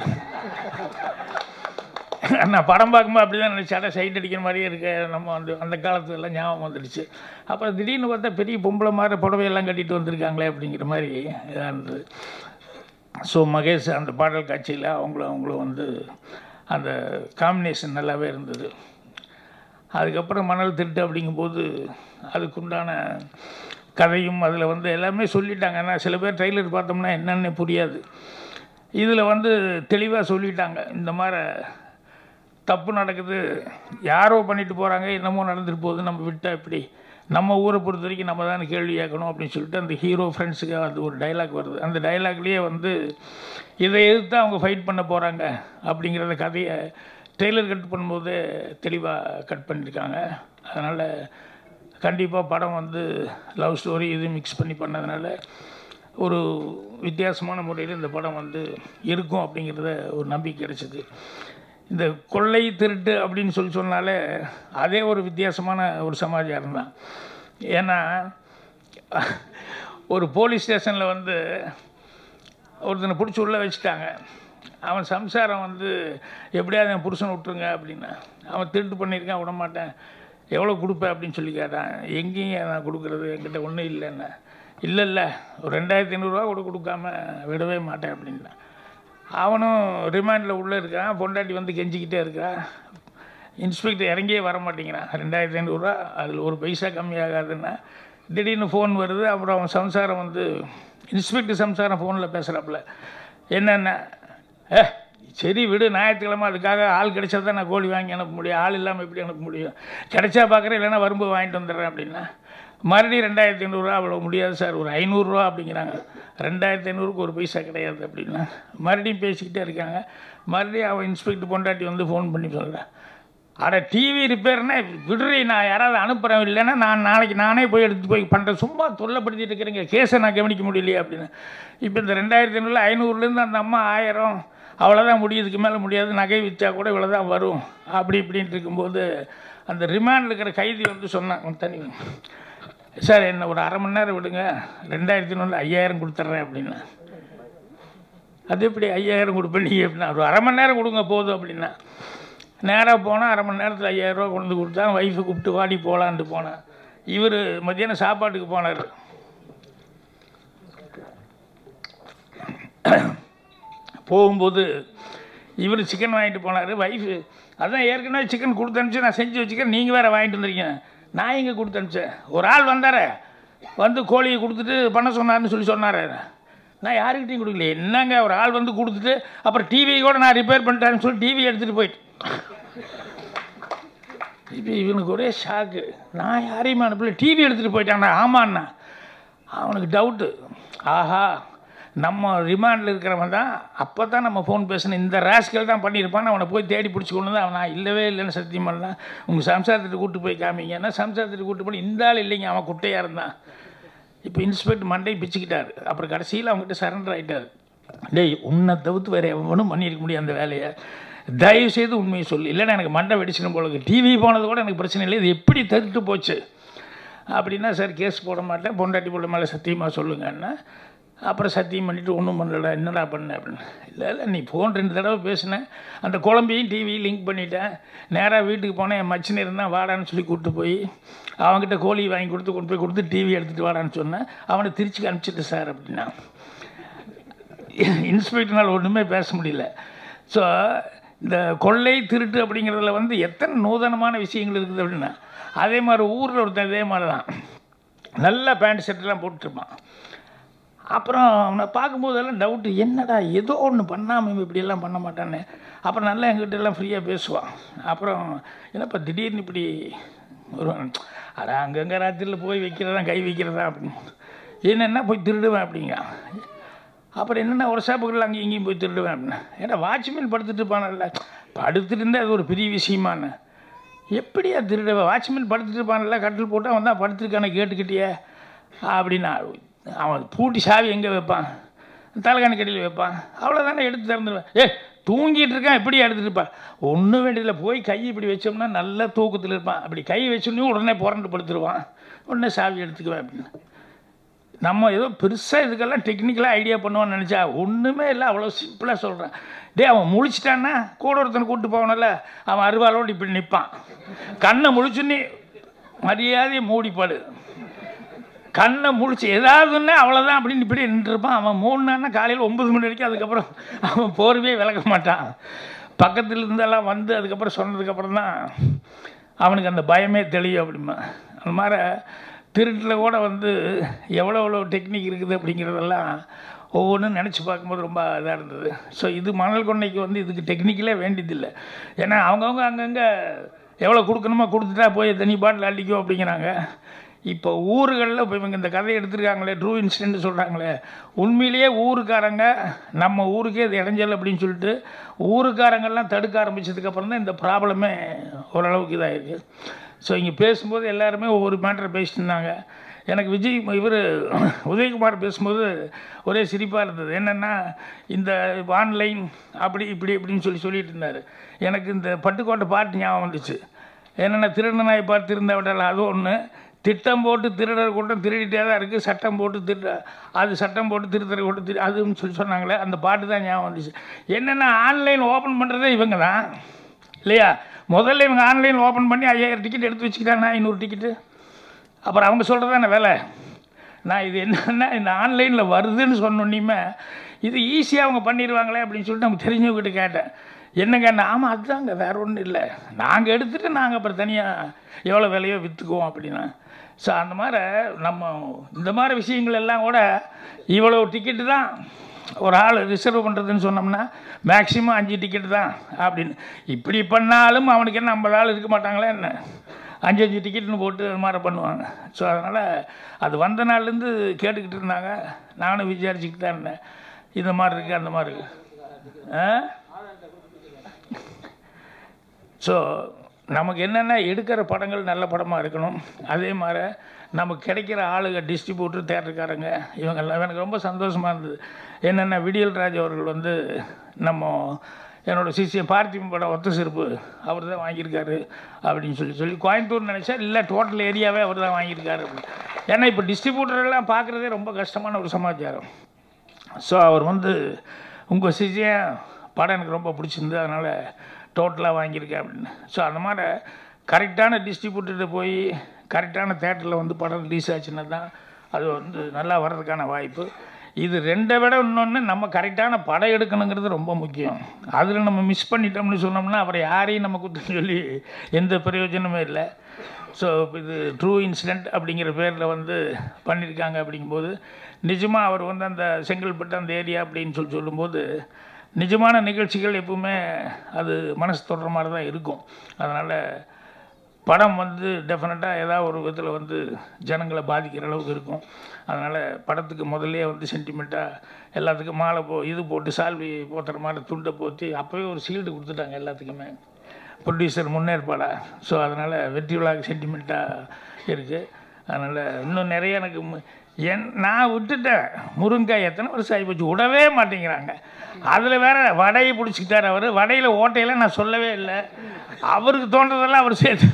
நான் படம் பார்க்கும்போது அப்படி தான் நினச்சாடா சைட் அடிக்கிற மாதிரியே இருக்க நம்ம அந்த அந்த காலத்துலலாம் ஞாபகம் வந்துடுச்சு. அப்புறம் திடீர்னு பார்த்தா பெரிய பொம்பளை மாதிரி புடவையெல்லாம் கட்டிட்டு வந்திருக்காங்களே அப்படிங்கிற மாதிரி இதாக இருந்தது. ஸோ மகேஷ் அந்த பாடல் காட்சியில் அவங்களும் அவங்களும் வந்து அந்த காம்பினேஷன் நல்லாவே இருந்தது. அதுக்கப்புறம் மணல் திருட்டு அப்படிங்கும்போது அதுக்குண்டான கதையும் அதில் வந்து எல்லாமே சொல்லிட்டாங்க. ஆனால் சில பேர் ட்ரெய்லர் பார்த்தோம்னா என்னென்ன புரியாது. இதில் வந்து தெளிவாக சொல்லிட்டாங்க, இந்த மாதிரி தப்பு நடக்குது, யாரோ பண்ணிட்டு போகிறாங்க, என்னமோ நடந்துட்டு போகுது, நம்ம விட்டால் எப்படி, நம்ம ஊரை பொறுத்த வரைக்கும் நம்ம தான் கேள்வி கேட்கணும் அப்படின்னு சொல்லிட்டு அந்த ஹீரோ ஃப்ரெண்ட்ஸுக்கு அது ஒரு டைலாக் வருது. அந்த டைலாக்லேயே வந்து இதை எதிர்த்து அவங்க ஃபைட் பண்ண போகிறாங்க அப்படிங்கிறத கதையை ட்ரெய்லர் கட் பண்ணும்போது தெளிவாக கட் பண்ணியிருக்காங்க. அதனால் கண்டிப்பாக படம் வந்து லவ் ஸ்டோரி இது மிக்ஸ் பண்ணி பண்ணதுனால ஒரு வித்தியாசமான முறையில் இந்த படம் வந்து இருக்கும் அப்படிங்கிறத ஒரு நம்பிக்கை கிடைச்சிது. இந்த கொள்ளை திருட்டு அப்படின்னு சொல்லி சொன்னாலே அதே ஒரு வித்தியாசமான ஒரு சமாச்சாரம் தான். ஏன்னா ஒரு போலீஸ் ஸ்டேஷனில் வந்து ஒருத்தனை பிடிச்சி உள்ளே வச்சுட்டாங்க. அவன் சம்சாரம் வந்து எப்படியாவது என் புருஷனை விட்டுருங்க அப்படின்னா, அவன் திருட்டு பண்ணியிருக்கான், விட மாட்டேன், எவ்வளோ கொடுப்பேன் அப்படின்னு சொல்லி கேட்டான். எங்கேயும் நான் கொடுக்குறது, என்கிட்ட ஒன்றும் இல்லைன்னா, இல்லை இல்லை ஒரு ரெண்டாயிரத்தி ஐநூறுரூவா கூட கொடுக்காம விடவே மாட்டேன் அப்படின்னா. அவனும் ரிமாண்டில் உள்ளே இருக்கான், பொண்டாட்டி வந்து கெஞ்சிக்கிட்டே இருக்கான். இன்ஸ்பெக்டர் இறங்கியே வர மாட்டேங்கிறான். ரெண்டாயிரத்தி ஐநூறுரூவா அதில் ஒரு பைசா கம்மியாகாதுன்னா திடீர்னு ஃபோன் வருது. அப்புறம் அவன் சம்சாரம் வந்து இன்ஸ்பெக்டர் சம்சாரம் ஃபோனில் பேசுகிறாப்புல, என்னென்ன ஏ சரி விடு, ஞாயிற்றுக்கிழமை அதுக்காக ஆள் கிடைச்சா தான் நான் கோழி வாங்கி அனுப்ப முடியும், ஆள் இல்லாமல் எப்படி அனுப்ப முடியும், கிடைச்சா பார்க்குறேன், இல்லைன்னா வரும்போது வாங்கிட்டு வந்துடுறேன் அப்படின்னா. மறுபடியும் ரெண்டாயிரத்தி ஐநூறுரூவா அவ்வளோ முடியாது சார், ஒரு ஐநூறுரூவா அப்படிங்கிறாங்க. ரெண்டாயிரத்தி ஐநூறுக்கு ஒரு பைசா கிடையாது அப்படின்னா மறுபடியும் பேசிக்கிட்டே இருக்காங்க. மறுபடியும் அவன் இன்ஸ்பெக்டர் பொண்டாட்டி வந்து ஃபோன் பண்ணி சொல்கிறேன், அட டிவி ரிப்பேர்னா விடுறி, நான் யாராவது அனுப்புகிறேன், இல்லைன்னா நான் நாளைக்கு நானே போய் எடுத்து போய் பண்ணுறேன், சும்மா தொல்லைப்படுத்திட்டு இருக்கிறேங்க, கேஸை நான் கவனிக்க முடியலையே அப்படின்னு. இப்போ இந்த ரெண்டாயிரத்தி ஐநூறுல ஐநூறுலேருந்து அந்த அம்மா ஆயிரம் அவ்வளோதான் முடியுதுக்கு மேலே முடியாது, நகை விற்றா கூட இவ்வளோ தான் வரும் அப்படி இப்படின்ட்டு இருக்கும்போது அந்த ரிமாண்டில் இருக்கிற கைதி வந்து சொன்னான், தனி சார் என்ன ஒரு அரை மணி நேரம் விடுங்க, ரெண்டாயிரத்தி ஐநூறுல ஐயாயிரம் கொடுத்துட்றேன் அப்படின்னா. அது எப்படி ஐயாயிரம் கொடுப்பேன் நீ அப்படின்னா, ஒரு அரை மணி நேரம் கொடுங்க போதும் அப்படின்னா. நேராக போனால் அரை மணி நேரத்தில் ஐயாயிரரூவா கொண்டு வந்து கொடுத்தா ஒய்ஃபை கூப்பிட்டு வாடி போகலான்ட்டு போனேன். இவர் மத்தியானம் சாப்பாட்டுக்கு போனார். போகும்போது இவர் சிக்கன் வாங்கிட்டு போனார். ஒய்ஃபு அதான் ஏற்கனவே சிக்கன் கொடுத்து அனுப்பிச்சு நான் செஞ்சு வச்சுக்கேன், நீங்கள் வேறு வாங்கிட்டு வந்துருக்கீங்க. நான் இங்கே கொடுத்து அனுப்பிச்சேன், ஒரு ஆள் வந்தார் வந்து கோழியை கொடுத்துட்டு பண்ண சொன்னார்னு சொல்லி சொன்னார். நான் யாருக்கிட்டையும் கொடுக்கல, என்னங்க ஒரு ஆள் வந்து கொடுத்துட்டு அப்புறம் டிவி கூட நான் ரிப்பேர் பண்ணிட்டேன்னு சொல்லி டிவி எடுத்துகிட்டு போயிட்டு இப்போ இவனுக்கு ஒரே ஷாக்கு. நான் யாரையும் அனுப்பல, டிவி எடுத்துகிட்டு போயிட்டான்னா. ஆமாண்ணா. அவனுக்கு டவுட்டு, ஆஹா நம்ம ரிமாண்டில் இருக்கிறவன் தான், அப்போ தான் நம்ம ஃபோன் பேசணும், இந்த ராஸ்கல் தான் பண்ணியிருப்பான். அவனை போய் தேடி பிடிச்சி கொண்டு தான் அவன் இல்லவே இல்லைன்னு சத்தியம் பண்ணலாம். உங்கள் சம்சாரத்துக்கு கூப்பிட்டு போய் காமிங்கன்னா சம்சாரத்துக்கு கூப்பிட்டு போய் இந்த ஆள் இல்லைங்க, அவன் குட்டையாக இருந்தான். இப்போ இன்ஸ்பெக்டர் மண்டை பிச்சுக்கிட்டார். அப்புறம் கடைசியில் அவங்ககிட்ட சரண்டர் ஆகிட்டார். டேய், உன்னை தவிர்த்து வேறு எவனும் பண்ணியிருக்க முடியும் அந்த வேலையை, தயவு செய்து உண்மையை சொல்லு, இல்லைன்னா எனக்கு மண்டை வெடிச்சிடும் போல இருக்கு. டிவி போனது கூட எனக்கு பிரச்சனை இல்லை, இது எப்படி தடுத்து போச்சு அப்படின்னா, சார் கேஸ் போட மாட்டேன், பொண்டாட்டி போட மேலே சத்தியமாக சொல்லுங்கன்னா. அப்புறம் சத்தியம் பண்ணிவிட்டு ஒன்றும் பண்ணலடா, என்னடா பண்ண அப்படின்னு. இல்லை இல்லை நீ ஃபோன் ரெண்டு தடவை பேசினேன், அந்த குழம்பையும் டிவியும் லிங்க் பண்ணிட்டேன், நேராக வீட்டுக்கு போனேன், என் மச்சினை இருந்தால் வாடான்னு சொல்லி கூப்பிட்டு போய் அவங்ககிட்ட கோழி வாங்கி கொடுத்து கொண்டு போய் கொடுத்து டிவி எடுத்துகிட்டு வாடான்னு சொன்னேன். அவனை திருச்சி அனுப்பிச்சிட்டு சார் அப்படின்னா. இன்ஸ்பெக்டர்னால் ஒன்றுமே பேச முடியல. ஸோ இந்த கொள்ளை திருட்டு அப்படிங்கிறதுல வந்து எத்தனை நூதனமான விஷயங்கள் இருக்குது அப்படின்னா, அதே மாதிரி ஊரில் ஒருத்தன் இதே மாதிரி தான் நல்ல பேண்ட் ஷர்ட்லாம் போட்டுருப்பான். அப்புறம் அவனை பார்க்கும்போதெல்லாம் டவுட்டு, என்னடா ஏதோ ஒன்று பண்ணாமல் இப்படியெல்லாம் பண்ண மாட்டானே. அப்புறம் நல்லா எங்கிட்ட எல்லாம் ஃப்ரீயாக பேசுவான். அப்புறம் என்னப்பா திடீர்னு இப்படி வருவான், அட அங்கங்கே ராத்திரியில் போய் வைக்கிறதா கை வைக்கிறதா அப்படின்னு. என்னென்னா போய் திருடுவேன் அப்படிங்க. அப்புறம் என்னென்னா ஒரு ஷாப்புகளில் அங்கேயும் இங்கேயும் போய் திருடுவேன் அப்படின்னா. ஏன்னா வாட்ச்மேன் படுத்துட்டு இருப்பானல்ல, படுத்துட்டு இருந்தால் அது ஒரு பெரிய விஷயமானு. எப்படியா திருடுவேன், வாட்ச்மேன் படுத்துட்டு இருப்பானல்ல, கட்டில் போட்டு அவன் தான் படுத்துருக்கான கேட்டுக்கிட்டியே அப்படின்னா. அவன் பூட்டி சாவி எங்கே வைப்பான், தலைகாணி கட்டியில் வைப்பான், அவ்வளோதானே எடுத்து திறந்துடுவேன். ஏ தூங்கிட்டு இருக்கான், எப்படி எடுத்துகிட்டு இருப்பான், ஒன்றும் வேண்டியதில்லை, போய் கை இப்படி வச்சோம்னா நல்ல தூக்கத்தில் இருப்பான். அப்படி கை வச்சோன்னே உடனே புரண்டு படுத்துருவான், உடனே சாவி எடுத்துக்குவேன் அப்படின்னு. நம்ம ஏதோ பெருசாக இதுக்கெல்லாம் டெக்னிக்கலாக ஐடியா பண்ணுவான்னு நினச்சா ஒன்றுமே இல்லை, அவ்வளோ சிம்பிளாக சொல்கிறேன். டே அவன் முழிச்சிட்டான்னா கூட ஒருத்தனை கூப்பிட்டு போகணும்ல, அவன் அருவாளோடு இப்படி நிற்பான், கண்ணை முழிச்சுன்னு மரியாதையை மூடிப்பாடு, கண்ணை முழிச்சு ஏதாவதுன்னா அவ்வளோதான் அப்படின்னு இப்படி நின்றுருப்பான். அவன் மூணுனா காலையில் ஒம்பது மணி வரைக்கும், அதுக்கப்புறம் அவன் போர்வே விளக்க மாட்டான். பக்கத்தில் இருந்தெல்லாம் வந்து அதுக்கப்புறம் சொன்னதுக்கப்புறம் தான் அவனுக்கு அந்த பயமே தெளியும் அப்படிமா. அந்த மாதிரி திருட்டில் கூட வந்து எவ்வளோ எவ்வளோ டெக்னிக் இருக்குது அப்படிங்கிறதெல்லாம் ஒவ்வொன்றும் நினச்சி பார்க்கும்போது ரொம்ப இதாக இருந்தது. ஸோ இது மணல் கொண்டைக்கு வந்து இதுக்கு டெக்னிக்கலே வேண்டியதில்லை. ஏன்னா அவங்கவுங்க அங்கங்கே எவ்வளோ கொடுக்கணுமோ கொடுத்துட்டா போய் தனி பாட்டில் அள்ளிக்கும் அப்படிங்கிறாங்க. இப்போ ஊர்களில் இப்போ இவங்க இந்த கதையை எடுத்துருக்காங்களே, ட்ரூ இன்சிடென்ட் சொல்கிறாங்களே, உண்மையிலேயே ஊருக்காரங்க நம்ம ஊருக்கே இது இடைஞ்சல் அப்படின்னு சொல்லிட்டு ஊருக்காரங்கள்லாம் தடுக்க ஆரம்பித்ததுக்கப்புறம் தான் இந்த ப்ராப்ளமே ஓரளவுக்கு இதாகிருக்கு. ஸோ இங்கே பேசும்போது எல்லாருமே ஒவ்வொரு மேட்டரை பேசிட்டு இருந்தாங்க. எனக்கு விஜய் இவர் உதயகுமார் பேசும்போது ஒரே சிரிப்பாக இருந்தது. என்னென்னா இந்த ஆன்லைன் அப்படி இப்படி இப்படின்னு சொல்லி சொல்லிட்டு இருந்தார். எனக்கு இந்த பட்டுக்கோட்டை பாட்டு ஞாபகம் வந்துச்சு. என்னென்னா திருட நாய் பார்த்து திருந்த விடல, அது ஒன்று. திட்டம் போட்டு திருடர் கூட்டம் திருடிட்டே தான் இருக்குது, சட்டம் போட்டு திரு அது சட்டம் போட்டு திருத்தர் கூட்டம் திரு அதுன்னு சொல்லி சொன்னாங்களே, அந்த பாட்டு தான் ஞாபகம் வந்துச்சு. என்னென்னா ஆன்லைன் ஓப்பன் பண்ணுறதே இவங்க தான் இல்லையா. முதல்ல இவங்க ஆன்லைன் ஓப்பன் பண்ணி ஐயாயிரம் டிக்கெட் எடுத்து வச்சுக்கிட்டாங்க, ஐநூறு டிக்கெட்டு. அப்புறம் அவங்க சொல்கிறது தானே வேலை. நான் இது என்னென்னா இந்த ஆன்லைனில் வருதுன்னு சொன்னோன்னையுமே இது ஈஸியாக அவங்க பண்ணிடுவாங்களே அப்படின்னு சொல்லிட்டு நமக்கு தெரிஞ்சவங்ககிட்ட கேட்டேன். என்னங்க, ஆமாம் அதுதாங்க, வேறு ஒன்றும் இல்லை, நாங்கள் எடுத்துகிட்டு நாங்கள் அப்புறம் தனியாக எவ்வளோ விலையோ விற்றுக்குவோம் அப்படின்னா. ஸோ அந்த மாதிரி நம்ம இந்த மாதிரி விஷயங்கள் எல்லாம் கூட இவ்வளோ டிக்கெட்டு தான் ஒரு ஆள் ரிசர்வ் பண்ணுறதுன்னு சொன்னோம்னா மேக்ஸிமம் அஞ்சு டிக்கெட்டு தான் அப்படின்னு. இப்படி பண்ணாலும் அவனுக்கு என்ன ஐம்பது ஆள் இருக்க மாட்டாங்களே என்ன, அஞ்சு அஞ்சு டிக்கெட்டுன்னு போட்டு அது மாதிரி பண்ணுவாங்க. ஸோ அதனால் அது வந்த நாள்லேருந்து கேட்டுக்கிட்டு இருந்தாங்க, நானும் விசாரிச்சுக்கிட்டு தான் இருந்தேன். இந்த மாதிரி இருக்குது அந்த மாதிரி இருக்குது. ஆ ஸோ நமக்கு என்னென்னா எடுக்கிற படங்கள் நல்ல படமாக இருக்கணும். அதே மாதிரி நமக்கு கிடைக்கிற ஆளுங்க டிஸ்ட்ரிபியூட்டர் தேட்டருக்காரங்க இவங்கெல்லாம் எனக்கு ரொம்ப சந்தோஷமாக இருந்தது. என்னென்னா விடியல் ராஜ் அவர்கள் வந்து நம்ம என்னோடய சிசிஎம் பார்த்திபன் படம் ஒத்த சிறப்பு அவர் தான் வாங்கியிருக்காரு அப்படின்னு சொல்லி சொல்லி கோயம்புத்தூர் நினச்சா இல்லை டோட்டல் ஏரியாவே அவர் தான் வாங்கியிருக்காரு அப்படின்னு. ஏன்னா இப்போ டிஸ்ட்ரிபியூட்டரெல்லாம் பார்க்குறதே ரொம்ப கஷ்டமான ஒரு சமாச்சாரம். ஸோ அவர் வந்து உங்கள் சிசிஎம் படம் எனக்கு ரொம்ப பிடிச்சிருந்து அதனால் டோட்டலாக வாங்கியிருக்கேன் அப்படின்னு. ஸோ அந்த மாதிரி கரெக்டான டிஸ்ட்ரிபியூட்டர்கிட்ட போய் கரெக்டான தேட்டரில் வந்து படம் ரிலீஸ் ஆச்சுன்னா தான் அது வந்து நல்லா வர்றதுக்கான வாய்ப்பு. இது ரெண்டை விட இன்னொன்று நம்ம கரெக்டான படம் எடுக்கணுங்கிறது ரொம்ப முக்கியம். அதில் நம்ம மிஸ் பண்ணிட்டோம்னு சொன்னோம்னா அப்புறம் யாரையும் நம்ம குற்றம் சொல்லி எந்த பிரயோஜனமே இல்லை. ஸோ இது ட்ரூ இன்சிடெண்ட் அப்படிங்கிற பேரில் வந்து பண்ணியிருக்காங்க. அப்படிங்கும்போது நிஜமாக அவர் வந்து அந்த செங்கல்பட்டு அந்த ஏரியா அப்படின்னு சொல்லி சொல்லும்போது நிஜமான நிகழ்ச்சிகள் எப்பவுமே அது மனசு தொடுற மாதிரி தான் இருக்கும். அதனால் படம் வந்து டெஃபினட்டாக ஏதாவது ஒரு விதத்தில் வந்து ஜனங்களை பாதிக்கிற அளவுக்கு இருக்கும். அதனால் படத்துக்கு முதல்லே வந்து சென்டிமெண்ட்டாக எல்லாத்துக்கும் மாலை போ இது போட்டு சால்வி போத்துற மாதிரி துண்டை போற்றி அப்போவே ஒரு சீல்டு கொடுத்துட்டாங்க எல்லாத்துக்குமே ப்ரொடியூசர் முன்னேற்பாடா. ஸோ அதனால் வெற்றி விழாக்கு சென்டிமெண்ட்டாக இருக்குது. அதனால் இன்னும் நிறைய எனக்கு என் நான் விட்டுட்டேன். முருங்காய் எத்தனை வருஷம் ஆகி போச்சு, விடவே மாட்டேங்கிறாங்க. அதில் வேற வடையை பிடிச்சிக்கிட்டார் அவர். வடையில் ஓட்டையெல்லாம் நான் சொல்லவே இல்லை. அவருக்கு தோன்றதெல்லாம் அவர் சேர்த்து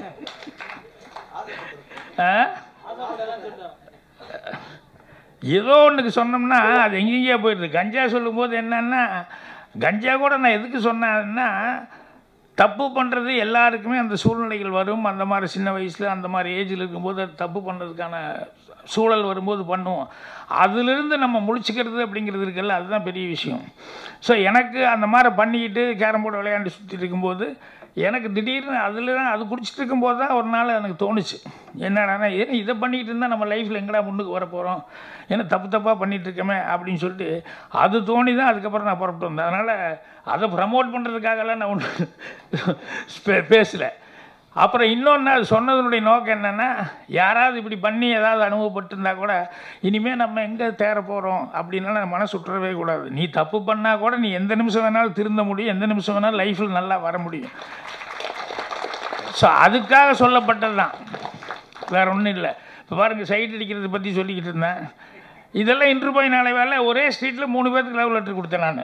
ஏதோ ஒன்றுக்கு சொன்னோம்னா அது எங்கெங்கேயோ போயிடுது. கஞ்சா சொல்லும்போது என்னன்னா, கஞ்சா கூட நான் எதுக்கு சொன்னேன்னா, தப்பு பண்ணுறது எல்லாருக்குமே அந்த சூழ்நிலைகள் வரும். அந்த மாதிரி சின்ன வயசில் அந்த மாதிரி ஏஜில் இருக்கும்போது அது தப்பு பண்ணுறதுக்கான சூழல் வரும்போது பண்ணுவோம். அதிலிருந்து நம்ம முழிச்சிக்கிறது அப்படிங்கிறது இருக்குல்ல, அதுதான் பெரிய விஷயம். ஸோ எனக்கு அந்த மாதிரி பண்ணிக்கிட்டு கேரம் போர்டு விளையாண்டு சுற்றிட்டு இருக்கும்போது எனக்கு திடீர்னு அதில் தான் அது குடிச்சிட்டு இருக்கும்போது தான் ஒரு நாள் எனக்கு தோணுச்சு, என்னடானா ஏன் இதை பண்ணிக்கிட்டு இருந்தால் நம்ம லைஃப்பில் எங்கடா முன்னுக்கு வர போகிறோம், ஏன்னா தப்பு தப்பாக பண்ணிகிட்ருக்கோமே அப்படின்னு சொல்லிட்டு அது தோணி தான் அதுக்கப்புறம் நான் புறப்பட்டு வந்தேன். அதனால் அதை ப்ரமோட் பண்ணுறதுக்காகலாம் நான் ஒன்று பேசலை. அப்புறம் இன்னொன்று அது சொன்னதனுடைய நோக்கம் என்னென்னா, யாராவது இப்படி பண்ணி ஏதாவது அனுபவப்பட்டிருந்தா கூட இனிமேல் நம்ம எங்கே தேர போகிறோம் அப்படின்னால மனசு விட்டுறவே கூடாது. நீ தப்பு பண்ணால் கூட நீ எந்த நிமிஷம் வேணாலும் திருந்த முடியும், எந்த நிமிஷம் வேணாலும் லைஃப்பில் நல்லா வர முடியும். ஸோ அதுக்காக சொல்லப்பட்டது தான், வேறு ஒன்றும் இல்லை. இப்போ பாருங்கள், சைட் அடிக்கிறத பற்றி சொல்லிக்கிட்டு இருந்தேன். இதெல்லாம் இன்று போய் நாளை வேலை ஒரே ஸ்ட்ரீட்டில் மூணு பேருக்கு லவ் லெட்டர் கொடுத்தேன் நான்.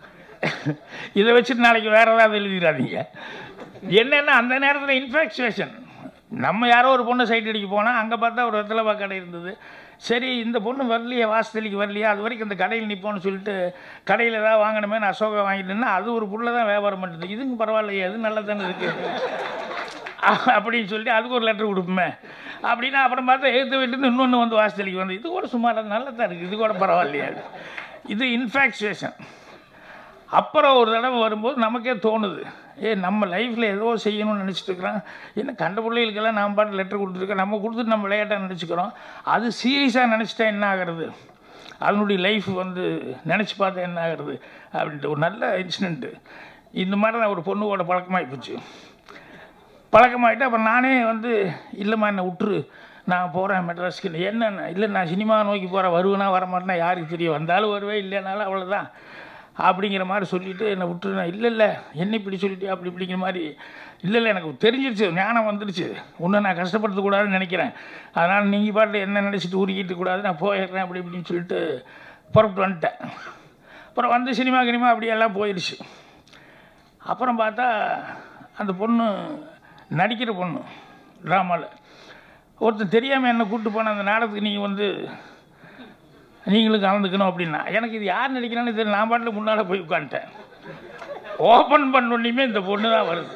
இதை வச்சுட்டு நாளைக்கு வேறு ஏதாவது எழுதிடாதீங்க. என்னென்னா அந்த நேரத்தில் இன்ஃபேக்சுவேஷன், நம்ம யாரோ ஒரு பொண்ணு சைட் அடிக்க போனால் அங்கே பார்த்தா ஒரு வெத்தலை பாக்கு கடை இருந்தது. சரி இந்த பொண்ணு வரலையே, வாசத்தலிக்கு வரலையா, அது வரைக்கும் இந்த கடையில் நிற்போன்னு சொல்லிட்டு கடையில் ஏதாவது வாங்கணுமே நான் அசோகா வாங்கிட்டேன்னா அது ஒரு புள்ள தான் வியாபாரம் பண்ணுறது. இதுங்க பரவாயில்லையே, அது நல்லா தானே இருக்குது அப்படின்னு சொல்லிட்டு அதுக்கு ஒரு லெட்டர் கொடுப்போமே அப்படின்னா, அப்புறம் பார்த்தா எழுத்து வீட்டுலேருந்து இன்னொன்று வந்து வாசத்தலிக்கு வந்து இது கூட சும்மா நல்லா தான் இருக்குது, இது கூட பரவாயில்லையா. இது இன்ஃபேக்சுவேஷன். அப்புறம் ஒரு தடவை வரும்போது நமக்கே தோணுது, ஏ நம்ம லைஃப்பில் ஏதோ செய்யணும்னு நினச்சிட்டு இருக்கிறோம், என்ன கண்ட பிள்ளைகளுக்கெல்லாம் நாம் பாட்டு லெட்டர் கொடுத்துருக்கோம், நம்ம கொடுத்துட்டு நம்ம விளையாட்டாக நினச்சிக்கிறோம். அது சீரியஸாக நினச்சிட்டா என்ன ஆகிறது, அதனுடைய லைஃப் வந்து நினச்சி பார்த்தா என்ன ஆகிறது அப்படின்ட்டு ஒரு நல்ல இன்சிடெண்ட்டு. இந்த மாதிரி நான் ஒரு பொண்ணுவோட பழக்கமாகி போச்சு. பழக்கமாகிட்டு அப்புறம் நானே வந்து இல்லைம்மா என்னை விட்டுரு, நான் போகிறேன் மெட்ராஸ்க்கு. என்னென்ன இல்லை நான் சினிமா நோக்கி போகிறேன், வருவேனா வரமாட்டேன்னா யாருக்கு தெரியும், வந்தாலும் வருவேன் இல்லைனாலும் அவ்வளோதான் அப்படிங்கிற மாதிரி சொல்லிவிட்டு என்னை விட்டுருந்தேன். இல்லை இல்லை என்ன இப்படி சொல்லிட்டு அப்படி இப்படிங்கிற மாதிரி. இல்லை இல்லை எனக்கு தெரிஞ்சிருச்சு, ஞானம் வந்துடுச்சு, ஒன்றும் நான் கஷ்டப்படுத்தக்கூடாதுன்னு நினைக்கிறேன், அதனால் நீங்கள் பாட்டு என்ன நினச்சிட்டு உருக்கிட்டு கூடாது, நான் போயிடுறேன் அப்படி இப்படின்னு சொல்லிட்டு புறப்பட்டு வந்துட்டேன். அப்புறம் வந்து சினிமா கினிமா அப்படியெல்லாம் போயிடுச்சு. அப்புறம் பார்த்தா அந்த பொண்ணு நடிக்கிற பொண்ணு ட்ராமாவில் ஒருத்தர் தெரியாமல் என்னை கூப்பிட்டு போன அந்த நாடகத்துக்கு நீங்கள் வந்து நீங்களும் கலந்துக்கணும் அப்படின்னா, எனக்கு இது யார் நடிக்கிறான்னு தெரியல, நான் பாட்டில் முன்னால் போய் உட்காந்துட்டேன். ஓப்பன் பண்ணோன்னையுமே இந்த பொண்ணு தான் வருது.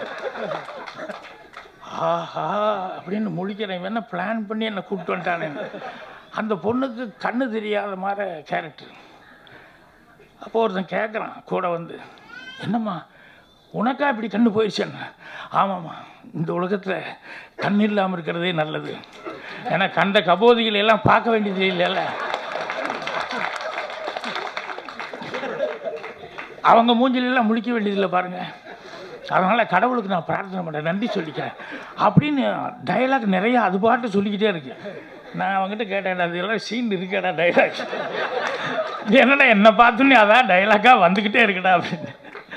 ஆஹா அப்படின்னு முழிக்கிறேன், வேணா பிளான் பண்ணி என்னை கூப்பிட்டு வந்துட்டானே. அந்த பொண்ணுக்கு கண்ணு தெரியாத மாதிரி கேரக்டர். அப்போ ஒருத்தன் கேட்குறான் கூட வந்து, என்னம்மா உனக்கா இப்படி கண்ணு போயிடுச்சேன்னு. ஆமாம்மா, இந்த உலகத்தில் கண் இல்லாமல் இருக்கிறதே நல்லது, ஏன்னா கண்ட கபோதிகளை எல்லாம் பார்க்க வேண்டியது இல்லைல்ல, அவங்க மூஞ்சிலெல்லாம் முழிக்க வேண்டியதில்லை பாருங்கள், அதனால் கடவுளுக்கு நான் பிரார்த்தனை பண்ணுறேன், நன்றி சொல்லிக்கிறேன் அப்படின்னு டைலாக் நிறையா அது பாட்டு சொல்லிக்கிட்டே இருக்கு. நான் அவங்ககிட்ட கேட்டேன், அது எல்லாம் சீன் இருக்கேடா டைலாக், என்னடா என்னை பார்த்துன்னு அதான் டைலாக்காக வந்துக்கிட்டே இருக்குடா அப்படின்னு.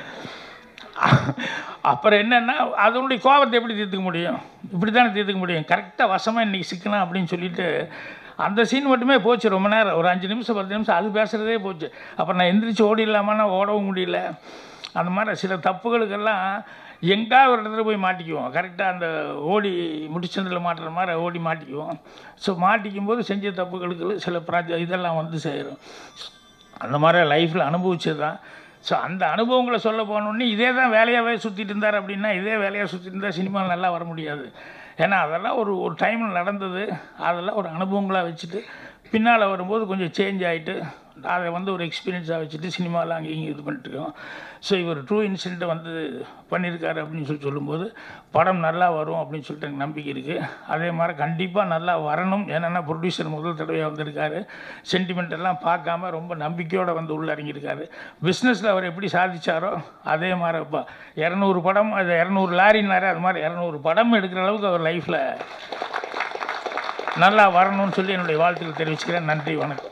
அப்புறம் என்னென்னா அதனுடைய கோபத்தை எப்படி தீர்த்துக்க முடியும், இப்படி தானே தீர்த்துக்க முடியும், கரெக்டாக வசமாக இன்றைக்கி சிக்கணும் அப்படின்னு சொல்லிட்டு அந்த சீன் மட்டுமே போச்சு ரொம்ப நேரம், ஒரு அஞ்சு நிமிஷம் பத்து நிமிஷம் அது பேசுகிறதே போச்சு. அப்புறம் நான் எந்திரிச்சு ஓடிடலாமான்னா ஓடவும் முடியல. அந்த மாதிரி சில தப்புகளுக்கெல்லாம் எங்காவது ஒரு இடத்துல போய் மாட்டிக்குவோம், கரெக்டாக அந்த ஓடி முடிச்சதில் மாட்டுற மாதிரி ஓடி மாட்டிக்குவோம். ஸோ மாட்டிக்கும் போது செஞ்ச தப்புகளுக்கு சில ப்ராஜெக்ட் இதெல்லாம் வந்து செய்கிறோம். அந்த மாதிரி லைஃப்பில் அனுபவிச்சது தான். ஸோ அந்த அனுபவங்களை சொல்ல போனோடனே இதே தான் வேலையாகவே சுற்றிட்டு இருந்தார் அப்படின்னா, இதே வேலையாக சுற்றிட்டு இருந்தால் சினிமாவில் நல்லா வர முடியாது. ஏன்னா அதெல்லாம் ஒரு ஒரு டைமில் நடந்தது, அதெல்லாம் ஒரு அனுபவங்களாக வச்சுட்டு பின்னால் வரும்போது கொஞ்சம் சேஞ்ச் ஆகிட்டு அதை வந்து ஒரு எக்ஸ்பீரியன்ஸாக வச்சுட்டு சினிமாவில் அங்கே இங்கே இது பண்ணிட்டுருக்கோம். ஸோ இவர் ட்ரூ இன்சிடெண்ட்டை வந்து பண்ணியிருக்காரு அப்படின்னு சொல்லி சொல்லும்போது படம் நல்லா வரும் அப்படின்னு சொல்லிட்டு எனக்கு நம்பிக்கை இருக்குது. அதே மாதிரி கண்டிப்பாக நல்லா வரணும். ஏன்னா ப்ரொடியூசர் முதல் தடவையாக வந்திருக்காரு. சென்டிமெண்ட் எல்லாம் பார்க்காம ரொம்ப நம்பிக்கையோடு வந்து உள்ள இறங்கியிருக்காரு. பிஸ்னஸில் அவர் எப்படி சாதிச்சாரோ அதே மாதிரி இப்போ இரநூறு படம் அது இரநூறு லாரின்னாரு, அது மாதிரி இரநூறு படம் எடுக்கிற அளவுக்கு அவர் லைஃப்பில் நல்லா வரணும்னு சொல்லி என்னுடைய வாழ்த்துக்கள் தெரிவிச்சுக்கிறேன். நன்றி, வணக்கம்.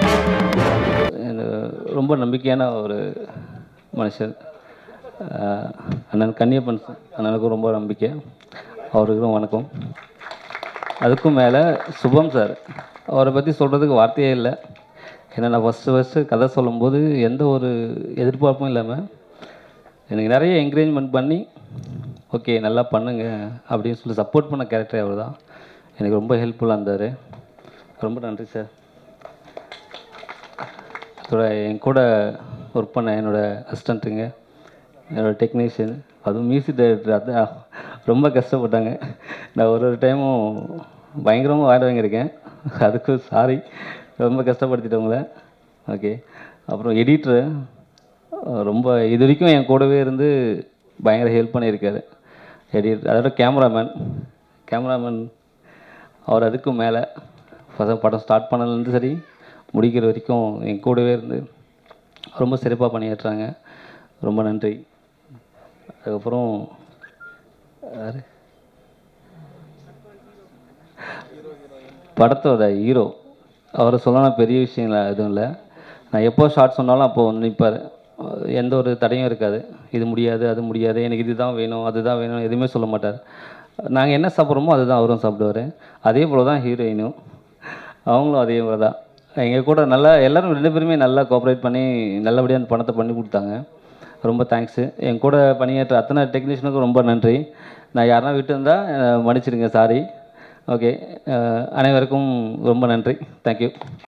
ரொம்ப நம்பிக்கையான ஒரு மனுஷர் அண்ணன் கன்னியப்பன் அண்ணனுக்கும் ரொம்ப நம்பிக்கை, அவருக்கும் வணக்கம். அதுக்கும் மேலே சுபம் சார், அவரை பற்றி சொல்கிறதுக்கு வார்த்தையே இல்லை. ஏன்னா நான் ஃபஸ்ட்டு ஃபஸ்ட்டு கதை சொல்லும்போது எந்த ஒரு எதிர்பார்ப்பும் இல்லாமல் எனக்கு நிறைய என்கரேஜ்மெண்ட் பண்ணி ஓகே நல்லா பண்ணுங்க அப்படின்னு சொல்லி சப்போர்ட் பண்ண கேரக்டர் அவர் தான். எனக்கு ரொம்ப ஹெல்ப்ஃபுல்லாக இருந்தார். ரொம்ப நன்றி சார். அதோட என் கூட ஒர்க் பண்ண என்னோடய அசிஸ்டண்ட்டுங்க, என்னோடய டெக்னீஷியன், அதுவும் மியூசிக் டைரக்டர், அதான் ரொம்ப கஷ்டப்பட்டாங்க. நான் ஒரு ஒரு டைமும் பயங்கரமாக வாட வாங்கியிருக்கேன், அதுக்கு சாரி, ரொம்ப கஷ்டப்படுத்திட்டவங்கள. ஓகே. அப்புறம் எடிட்ரு ரொம்ப இது வரைக்கும் என் கூடவே இருந்து பயங்கர ஹெல்ப் பண்ணியிருக்காரு. எடிட் அதோட கேமராமேன் கேமராமேன் அவர் அதுக்கும் மேலே ஃபஸ்ட் படம் ஸ்டார்ட் பண்ணலேருந்து சரி முடிக்கிற வரைக்கும் என் கூடவே இருந்து ரொம்ப சிறப்பாக பண்ணிடுறாங்க. ரொம்ப நன்றி. அதுக்கப்புறம் படத்தோட ஹீரோ, அவரை சொல்லணும் பெரிய விஷயம் எதுவும் இல்லை. நான் எப்போ ஷார்ட் சொன்னாலும் அப்போது வந்து நிற்பார். எந்த ஒரு தடையும் இருக்காது. இது முடியாது, அது முடியாது, எனக்கு இது தான் வேணும், அதுதான் வேணும், எதுவுமே சொல்ல மாட்டார். நாங்கள் என்ன சாப்பிட்றோமோ அதுதான் அவரும் சாப்பிடுவார். அதே போல் தான் ஹீரோயினும், அவங்களும் அதே போல் தான் எங்கள் கூட நல்லா எல்லோரும் ரெண்டு பேருமே நல்லா கோஆப்ரேட் பண்ணி நல்லபடியாக அந்த பணத்தை பண்ணி கொடுத்தாங்க. ரொம்ப தேங்க்ஸு. என் கூட பணியாற்ற அத்தனை டெக்னீஷியனுக்கும் ரொம்ப நன்றி. நான் யாருன்னா விட்டு இருந்தால் மன்னிச்சிடுங்க, சாரி. ஓகே. அனைவருக்கும் ரொம்ப நன்றி. தேங்க்யூ.